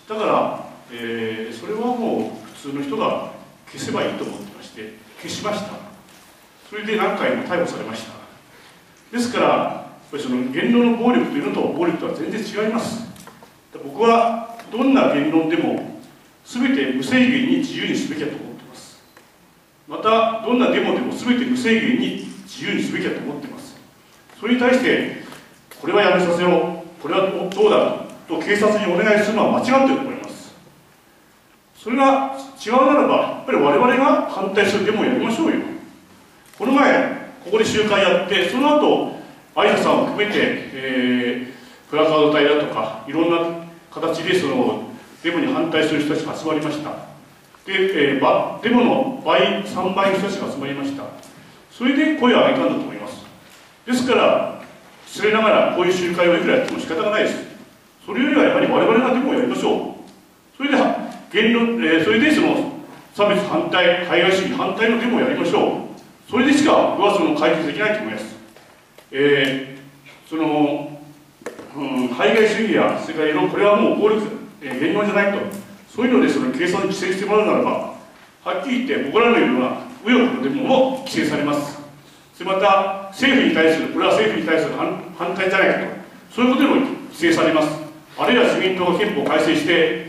S21: だから、えー、それはもう普通の人が消せばいいと思ってまして消しました。それで何回も逮捕されました。ですからやっぱりその言論の暴力というのと暴力とは全然違います。僕はどんな言論でも全て無制限に自由にすべきだと思っています。またどんなデモでも全て無制限に自由にすべきだと思っています。それに対してこれはやめさせよう、これはどうだと警察にお願いするのは間違っていると思います。それが違うならばやっぱり我々が反対するデモをやりましょうよ。この前ここで集会やって、その後有田さんを含めて、えー、プラカード隊だとかいろんな形でそのデモに反対する人たちが集まりました。で、えー、デモの倍さんばいの人たちが集まりました。それで声を上げたんだと思います。ですから失礼ながらこういう集会をいくらやっても仕方がないです。それよりはやはり我々がデモをやりましょう。それで言論、えー、それでその差別反対、海外主義反対のデモをやりましょう。それでしか僕はその解決できないと思います。えー、その、うん、海外主義やそれからこれはもう暴力、えー、言論じゃないと、そういうのでその警察に規制してもらうならば、はっきり言って僕らのような右翼のデモも規制されます。それまた政府に対する、これは政府に対する 反, 反対じゃないかと、そういうことでも規制されます。あるいは自民党が憲法を改正して、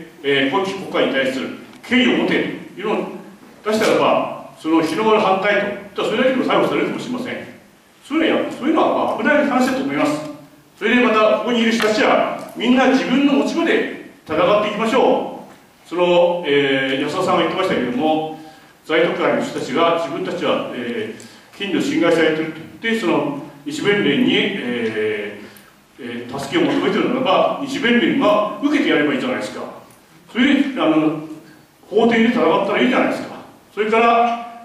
S21: えー、今期国会に対する敬意を持てというのを出したらば、その日の丸反対と、それだけでも逮捕されるかもしれません。そういうのは、そういうのは危ない話だと思います。それでまたここにいる人たちはみんな自分の持ち場で戦っていきましょう。その、えー、安田さんが言ってましたけれども、在特会の人たちが自分たちは、えー、権利を侵害されていると言って、その日弁連に、えーえー、助けを求めているならば、日弁連が受けてやればいいじゃないですか。それであの法廷で戦ったらいいじゃないですか。それから、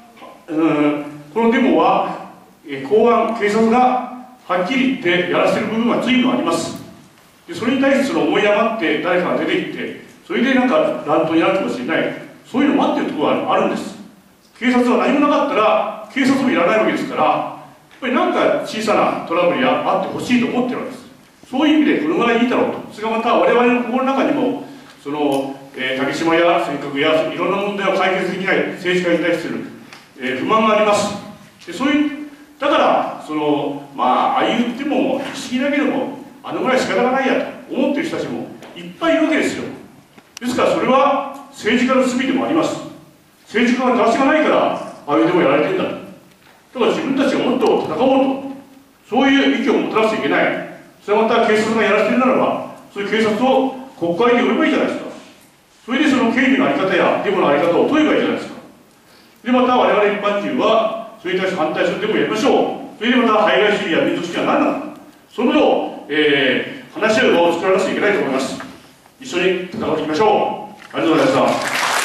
S21: うん、このデモは、えー、公安、警察がはっきり言ってやらせてる部分は随分あります。でそれに対してその思い余って誰かが出て行って、それでなんか乱闘になるかもしれない、そういうの待ってるところがあるんです。警察は何もなかったら、警察もいらないわけですから、やっぱりなんか小さなトラブルやあってほしいと思ってるわけです。そういう意味でこのぐらいいいだろうと。それがまた我々の心の中にも、その、えー、竹島や尖閣やいろんな問題を解決できない政治家に対する、えー、不満があります。でそういうだからそのまあああいうっても不思議だけどもあのぐらい仕方がないやと思ってる人たちもいっぱいいるわけですよ。ですからそれは政治家の罪でもあります。政治家は出しがないからああいうでもやられてんだと。だから自分たちがもっと戦おうと、そういう意見をもたらしちゃいけない。それはまた警察がやらせてるならば、そういう警察を国会に呼べばいいじゃないですか。それでその警備の在り方やデモの在り方を問えばいいじゃないですか。でまた我々一般人はそれに対して反対するデモをやりましょう。それでまた排外主義や民族主義は何なのか、そのことを、えー、話し合う場を作らなくちゃいけないと思います。一緒に戦っていきましょう。ありがとうございました。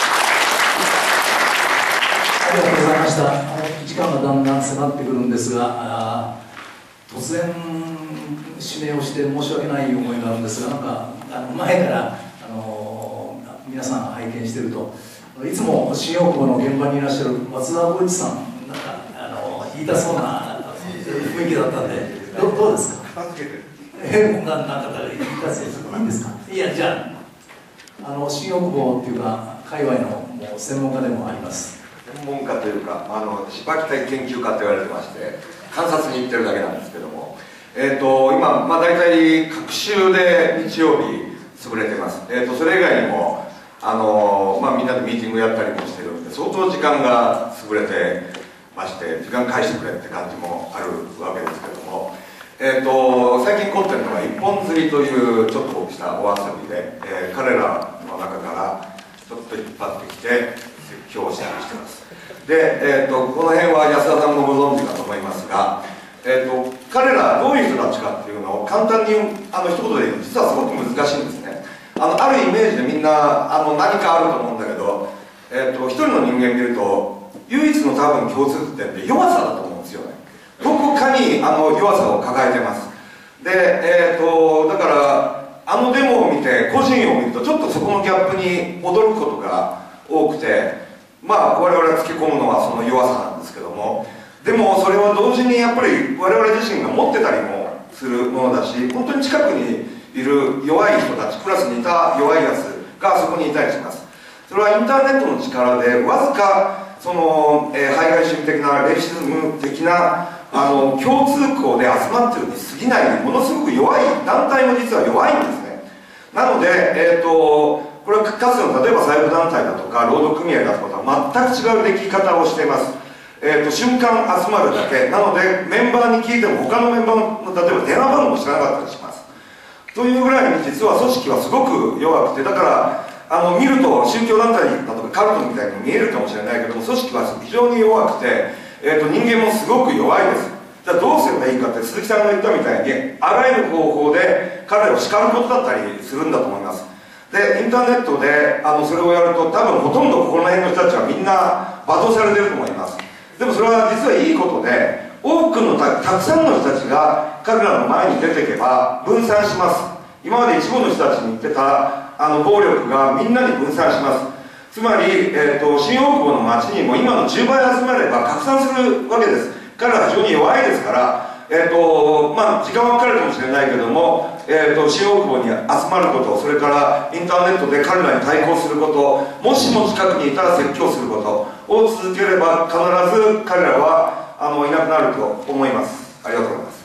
S2: ありがとうございました。時間がだんだん迫ってくるんですが、突然指名をして申し訳ない思いがあるんですが、なんかあの前からあの皆さん拝見していると、いつも新大久保の現場にいらっしゃる松田浩一さん、なんかあの言いたそうな雰囲気だったんで、ど, どうですか。え、なんか言いたそうですか。いいんですか。いや、じゃあ、あの新大久保っていうか界隈のもう専門家でもあります。
S6: 専門家というか、あの私バキ体研究家と言われてまして、観察に行ってるだけなんですけども、えーと今、まあ、大体各週で日曜日潰れてます。えーとそれ以外にもあのまあ、みんなでミーティングやったりもしてるんで、相当時間が潰れてまして、時間返してくれって感じもあるわけですけども、えー、と最近凝ってるのが一本釣りというちょっと大きしたお遊びで、えー、彼らの中からちょっと引っ張ってきて説教したりしてます。で、えー、とこの辺は安田さんもご存知かと思いますが、えー、と彼らどういう人たちかっていうのを簡単にあの一言で言うと実はすごく難しいんですね。あのあるイメージでみんなあの何かあると思うんだけど、えー、と一人の人間見ると唯一の多分共通点って弱さだと思うんですよね。どこかにあの弱さを抱えてます。で、えー、とだからあのデモを見て個人を見るとちょっとそこのギャップに驚くことが多くて、まあ我々がつけ込むのはその弱さなんですけども、でもそれは同時にやっぱり我々自身が持ってたりもするものだし、本当に近くにいる弱い人たち、クラスにいた弱いやつがそこにいたりします。それはインターネットの力でわずかその、えー、排外主義的なレイシズム的なあの共通項で集まってるに過ぎない、ものすごく弱い団体も実は弱いんですね。なので、えー、とこれはかつての例えば左翼団体だとか労働組合だとか全く違う出来方をしています。えー、と瞬間集まるだけなので、メンバーに聞いても他のメンバーの例えば電話番号も知らなかったりします。というぐらいに実は組織はすごく弱くて、だからあの見ると宗教団体だとかカルトみたいに見えるかもしれないけども、組織は非常に弱くて、えー、と人間もすごく弱いです。じゃあどうすればいいかって、鈴木さんが言ったみたいにあらゆる方法で彼らを叱ることだったりするんだと思います。でインターネットであのそれをやると多分ほとんどここの辺の人たちはみんな罵倒されてると思います。でもそれは実はいいことで、多くの た, たくさんの人たちが彼らの前に出ていけば分散します。今まで一部の人たちに言ってたあの暴力がみんなに分散します。つまり、えー、と新大久保の町にも今のじゅうばい集まれば拡散するわけです。彼らは非常に弱いですから、えーとまあ、時間はかかるかもしれないけども、えー、と新大久保に集まること、それからインターネットで彼らに対抗すること、もしも近くにいたら説教することを続ければ必ず彼らはあのいなくなると思います。ありがとうございます。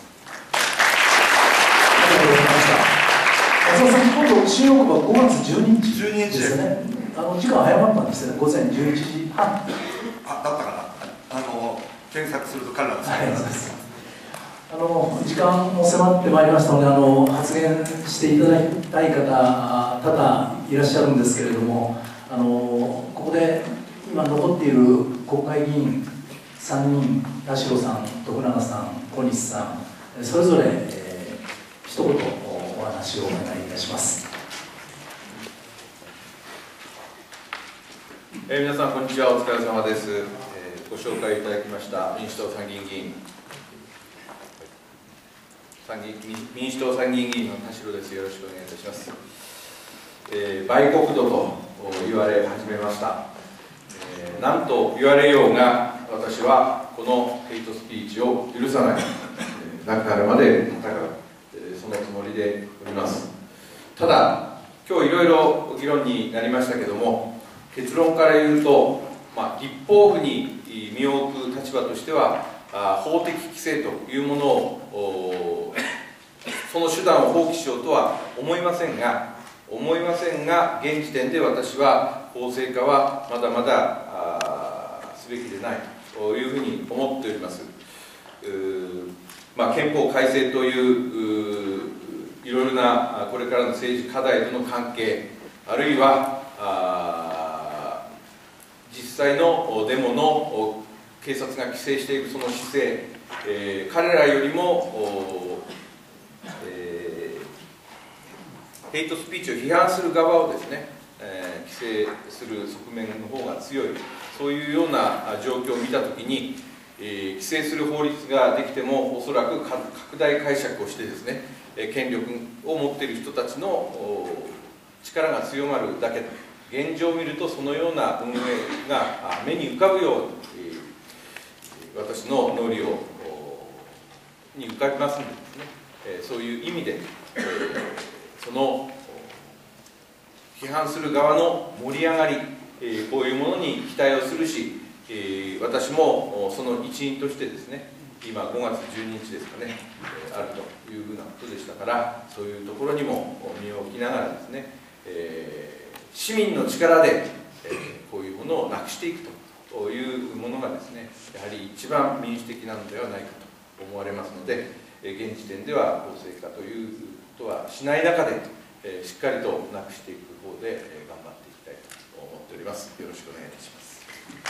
S2: ありがとうございました。松田さん、今度新大久保はごがつじゅうににちですね。あの時間早まったんですね。ごぜんじゅういちじはん。
S6: あ、だったかな。あの検索すると彼らですね。
S2: あの時間も迫ってまいりましたので、あの発言していただきたい方多々いらっしゃるんですけれども、あのここで今残っている国会議員さんにん、田代さん、徳永さん、小西さん、それぞれ、えー、一言お話をお願いいたします。
S7: えー、皆さんこんにちは、お疲れ様です、えー、ご紹介いただきました民主党参議院議員参議民主党参議院議員の田代です。よろしくお願いいたします。えー、売国度と言われ始めました。えー、なんと言われようが私はこのヘイトスピーチを許さない、えー、亡くなるまで戦う、えー、そのつもりでおります。ただ今日いろいろ議論になりましたけども、結論から言うと、まあ、立法府に身を置く立場としては法的規制というものをその手段を放棄しようとは思いませんが思いませんが現時点で私は法制化はまだまだすべきでないというふうに思っております。まあ、憲法改正といういろいろなこれからの政治課題との関係、あるいは実際のデモの警察が規制していくその姿勢、えー、彼らよりも、えー、ヘイトスピーチを批判する側をですね、えー、規制する側面の方が強い、そういうような状況を見たときに、えー、規制する法律ができてもおそらく拡大解釈をしてですね、権力を持っている人たちの力が強まるだけと、現状を見るとそのような運営が目に浮かぶように私の脳裏をに浮かびますのでですね、そういう意味でその批判する側の盛り上がり、こういうものに期待をするし、私もその一員としてですね、今ごがつじゅうににちですかね、あるというふうなことでしたから、そういうところにも身を置きながらですね、えー市民の力で、えー、こういうものをなくしていくというものがですね、やはり一番民主的なのではないかと思われますので、えー、現時点では法制化ということはしない中で、えー、しっかりとなくしていく方で、えー、頑張っていきたいと思っております。よろしくお願いいたします。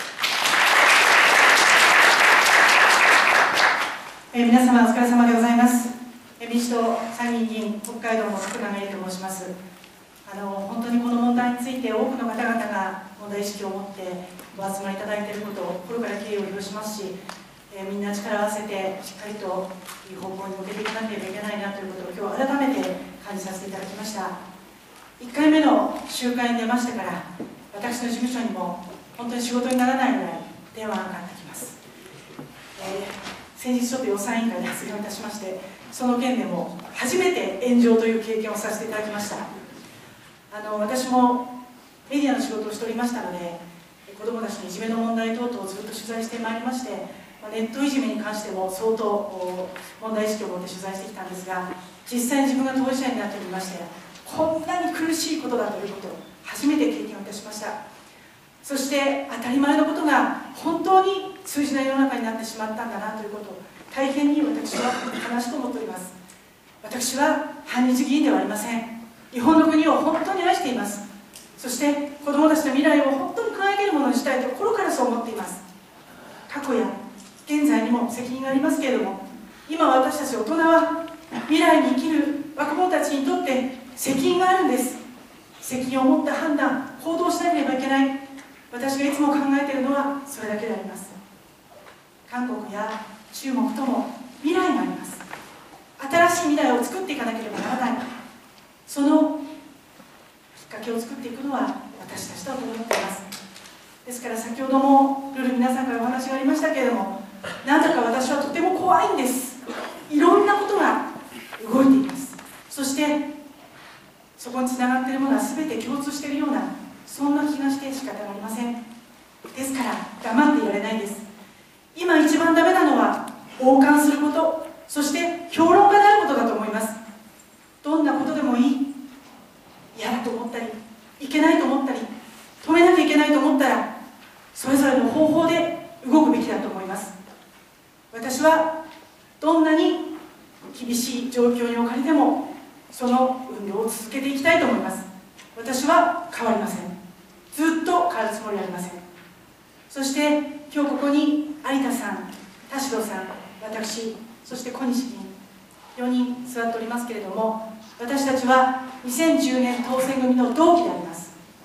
S16: えー、皆様お疲れ様でございます。えー、民主党参議院議員北海道の福永恵里と申します。あの本当にこの問題について多くの方々が問題意識を持ってご集まりいただいていることを心から敬意を表しますし、えー、みんな力を合わせてしっかりといい方向に向けていかなければいけないなということを今日改めて感じさせていただきました。いっかいめの集会に出ましてから私の事務所にも本当に仕事にならないぐらい電話がかかってきます。えー、先日ちょっと予算委員会で発言をいたしまして、その件でも初めて炎上という経験をさせていただきました。あの私もメディアの仕事をしておりましたので、子どもたちのいじめの問題等々をずっと取材してまいりまして、ネットいじめに関しても相当問題意識を持って取材してきたんですが、実際に自分が当事者になっておりまして、こんなに苦しいことだということを初めて経験をいたしました。そして当たり前のことが本当に通じない世の中になってしまったんだなということを大変に私は悲しく思っております。私は反日議員ではありません。日本の国を本当に愛しています。そして子どもたちの未来を本当に輝けるものにしたいと心からそう思っています。過去や現在にも責任がありますけれども、今私たち大人は未来に生きる若者たちにとって責任があるんです。責任を持った判断、行動しなければいけない。私がいつも考えているのはそれだけであります。韓国や中国とも未来があります。新しい未来を作っていかなければならない。そのきっかけを作っていくのは私たちだと思っています。ですから先ほどもルール皆さんからお話がありましたけれども、なんだか私はとても怖いんです。いろんなことが動いています。そしてそこにつながっているものは全て共通しているような、そんな気がして仕方がありません。ですから黙っていられないです。今一番ダメなのは傍観すること、そして評論家であることだと思います。どんなことでもいい、嫌だと思ったりいけないと思ったり止めなきゃいけないと思ったら、それぞれの方法で動くべきだと思います。私はどんなに厳しい状況に置かれてもその運動を続けていきたいと思います。私は変わりません。ずっと変わるつもりはありません。そして今日ここに有田さん、田代さん、私、そして小西議員よにん座っておりますけれども、私たちはにせんじゅうねん当選組の同期であります。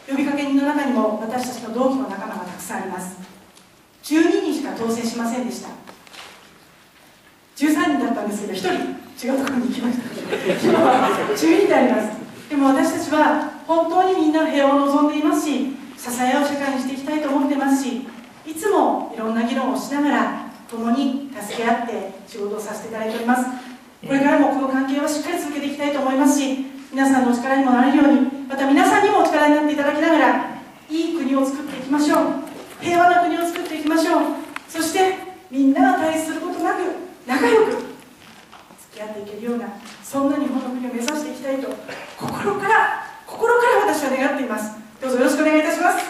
S16: 呼びかけ人の中にも私たちの同期の仲間がたくさんあります。じゅうににんしか当選しませんでした。じゅうさんにんだったんですけど、ひとり違うところに行きました今はじゅうにんであります。でも私たちは本当にみんな平和を望んでいますし、支え合う社会にしていきたいと思ってますし、いつもいろんな議論をしながら共に助け合って仕事をさせていただいております。これからもこの関係はしっかり続けていきたいと思いますし、皆さんのお力にもなれるように、また皆さんにもお力になっていただきながら、いい国を作っていきましょう。平和な国を作っていきましょう。そしてみんなが対することなく仲良く付き合っていけるような、そんな日本の国を目指していきたいと心から心から私は願っています。どうぞよろしくお願いいたします。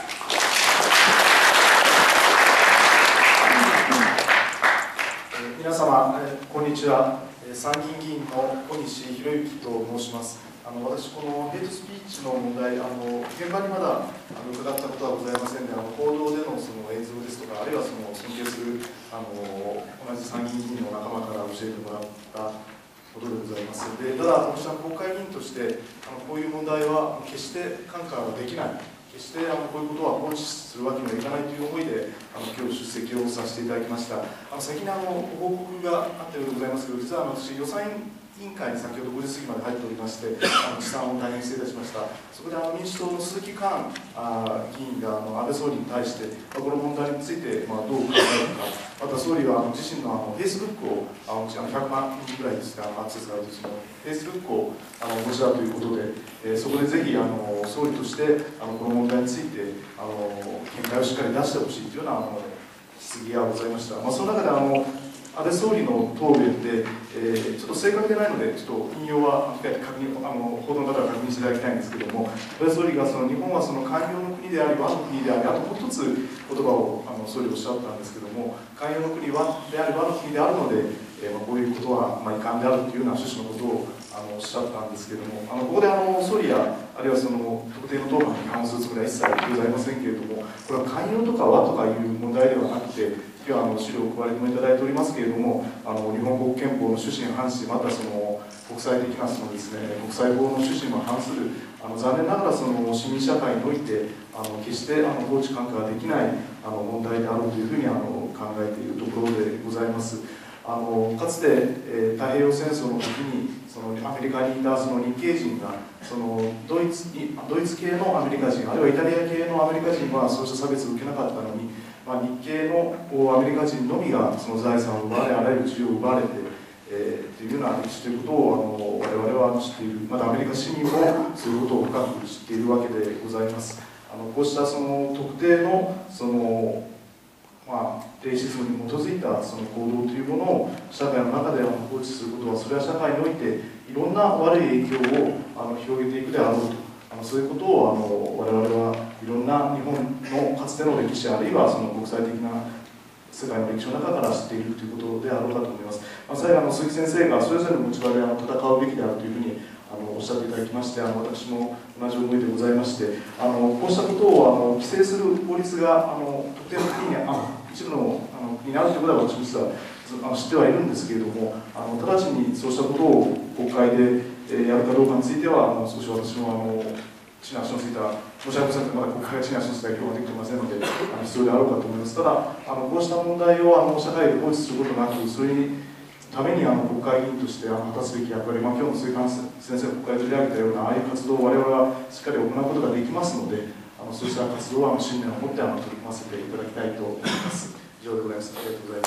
S1: 皆様、こんにちは。参議院議員の小西博之と申します。あの私、このヘイトスピーチの問題、あの現場にまだあの伺ったことはございませんで、あの報道でのその映像ですとか、あるいはその尊敬するあの同じ参議院議員の仲間から教えてもらったことでございます。でただ、私は国会議員として、あのこういう問題は決して看過はできない。決してあのこういうことは放置するわけにはいかないという思いであの今日出席をさせていただきました。あの先にあのご報告があったようでございますけど、実はあの私予算委員会に先ほどごじ過ぎまで入っておりまして、あの時間を大変失礼いたしました。そこであの民主党の鈴木寛あ議員があの安倍総理に対して、まあ、この問題について、まあ、どう考えるか、また総理はあの自身のあのフェイスブックをあのひゃくまんにんぐらいですがアクセスがあるとそのフェイスブックをあのお持ちだということで、えー、そこでぜひあの総理としてあのこの問題についてあの見解をしっかり出してほしいというようなあの質疑がございました。まあ、その中であの安倍総理の答弁で、えー、ちょっと正確でないので、ちょっと引用は控えて確認あの報道の方は確認していただきたいんですけれども、安倍総理がその日本はその寛容の国であり、和の国であり、あともう一つ言葉をあの総理おっしゃったんですけれども、寛容の国はであり、和の国であるので、えーまあ、こういうことは、まあ、遺憾であるというような趣旨のことをあのおっしゃったんですけれども、あのここであの総理や、あるいはその特定の党派に批判するつもりは一切ございませんけれども、これは寛容とか和とかいう問題ではなくて、今日はあの資料を配りもいただいておりますけれども、あの日本国憲法の趣旨に反し、またその国際的なそのですね、国際法の趣旨にも反する、あの残念ながらその市民社会において、あの決してあの法治看過ができないあの問題であるというふうにあの考えているところでございます。あのかつて、えー、太平洋戦争の時にそのアメリカにいたその日系人がそのドイツドイツ系のアメリカ人、あるいはイタリア系のアメリカ人はそうした差別を受けなかったのに、まあ、日系のアメリカ人のみがその財産を奪われ、あらゆる自由を奪われて、えー、というような歴史ということをあの我々は知っている、またアメリカ市民もそういうことを深く知っているわけでございます。あのこうしたその特定のそのまあ、レイシズムに基づいたその行動というものを社会の中で放置することは、それは社会においていろんな悪い影響をあの広げていくであろうと、あのそういうことをあの我々はいろんな日本のかつての歴史、あるいはその国際的な世界の歴史の中から知っているということであろうかと思います。まあ、最後、あの鈴木先生がそれぞれの持ち場であの戦うべきであるというふうにあのおっしゃっていただきまして、あの私も同じ思いでございまして、あのこうしたことをあの規制する法律があの特定の国にあの一部のあの国にあるということは私も実はあの知ってはいるんですけれども、あの直ちにそうしたことを国会で、えー、やるかどうかについては、あの少し私もあの地に足のついた、申し訳ございませんが、まだ国会が地に足のついた議論ができていませんので、あの必要であろうかと思います。ただ、あのこうした問題をあの社会で放置することなく、それにためにあの国会議員としてあの果たすべき役割、まあ、今日の鈴木先生が国会で取り上げたようなああいう活動を我々はしっかり行うことができますので、あのそうした活動は信念を持ってあの取り組ませていただきたいと思います。以上でございます。ありがとうございます。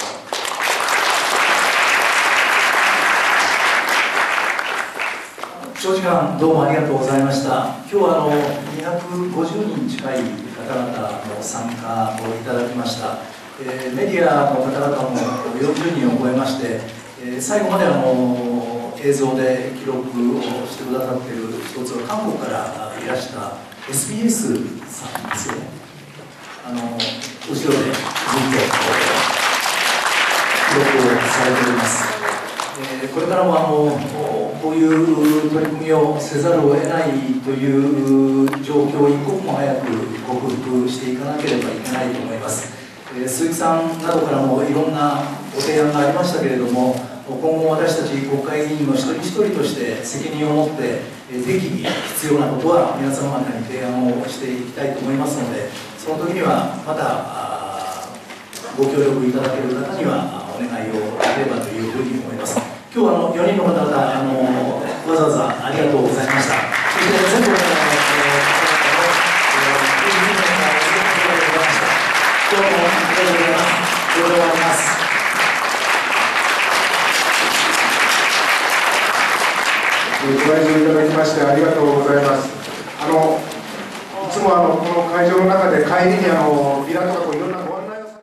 S2: 長時間どうもありがとうございました。今日はあのにひゃくごじゅうにん近い方々の参加をいただきました。えー、メディアの方々もよんじゅうにんを超えまして、えー、最後まであの映像で記録をしてくださっている一つは韓国からいらした エスビーエス さんですよね。あの後ろでずっと記録をされております。えー、これからもあのこういう取り組みをせざるを得ないという状況を一刻も早く克服していかなければいけないと思います。えー、鈴木さんなどからもいろんなご提案がありましたけれども、 今後私たち国会議員の一人一人として責任を持って適宜必要なことは皆様方に提案をしていきたいと思いますので、その時にはまたご協力いただける方にはお願いをできればというふうに思います。今日はあのよにんの方々あのわざわざありがとうございました。そして全国の方々どうもありがとうございます。以上で終わります。
S1: ご来場いただきましてありがとうございます。あのいつもあのこの会場の中で帰りにあのビラとかこういろんな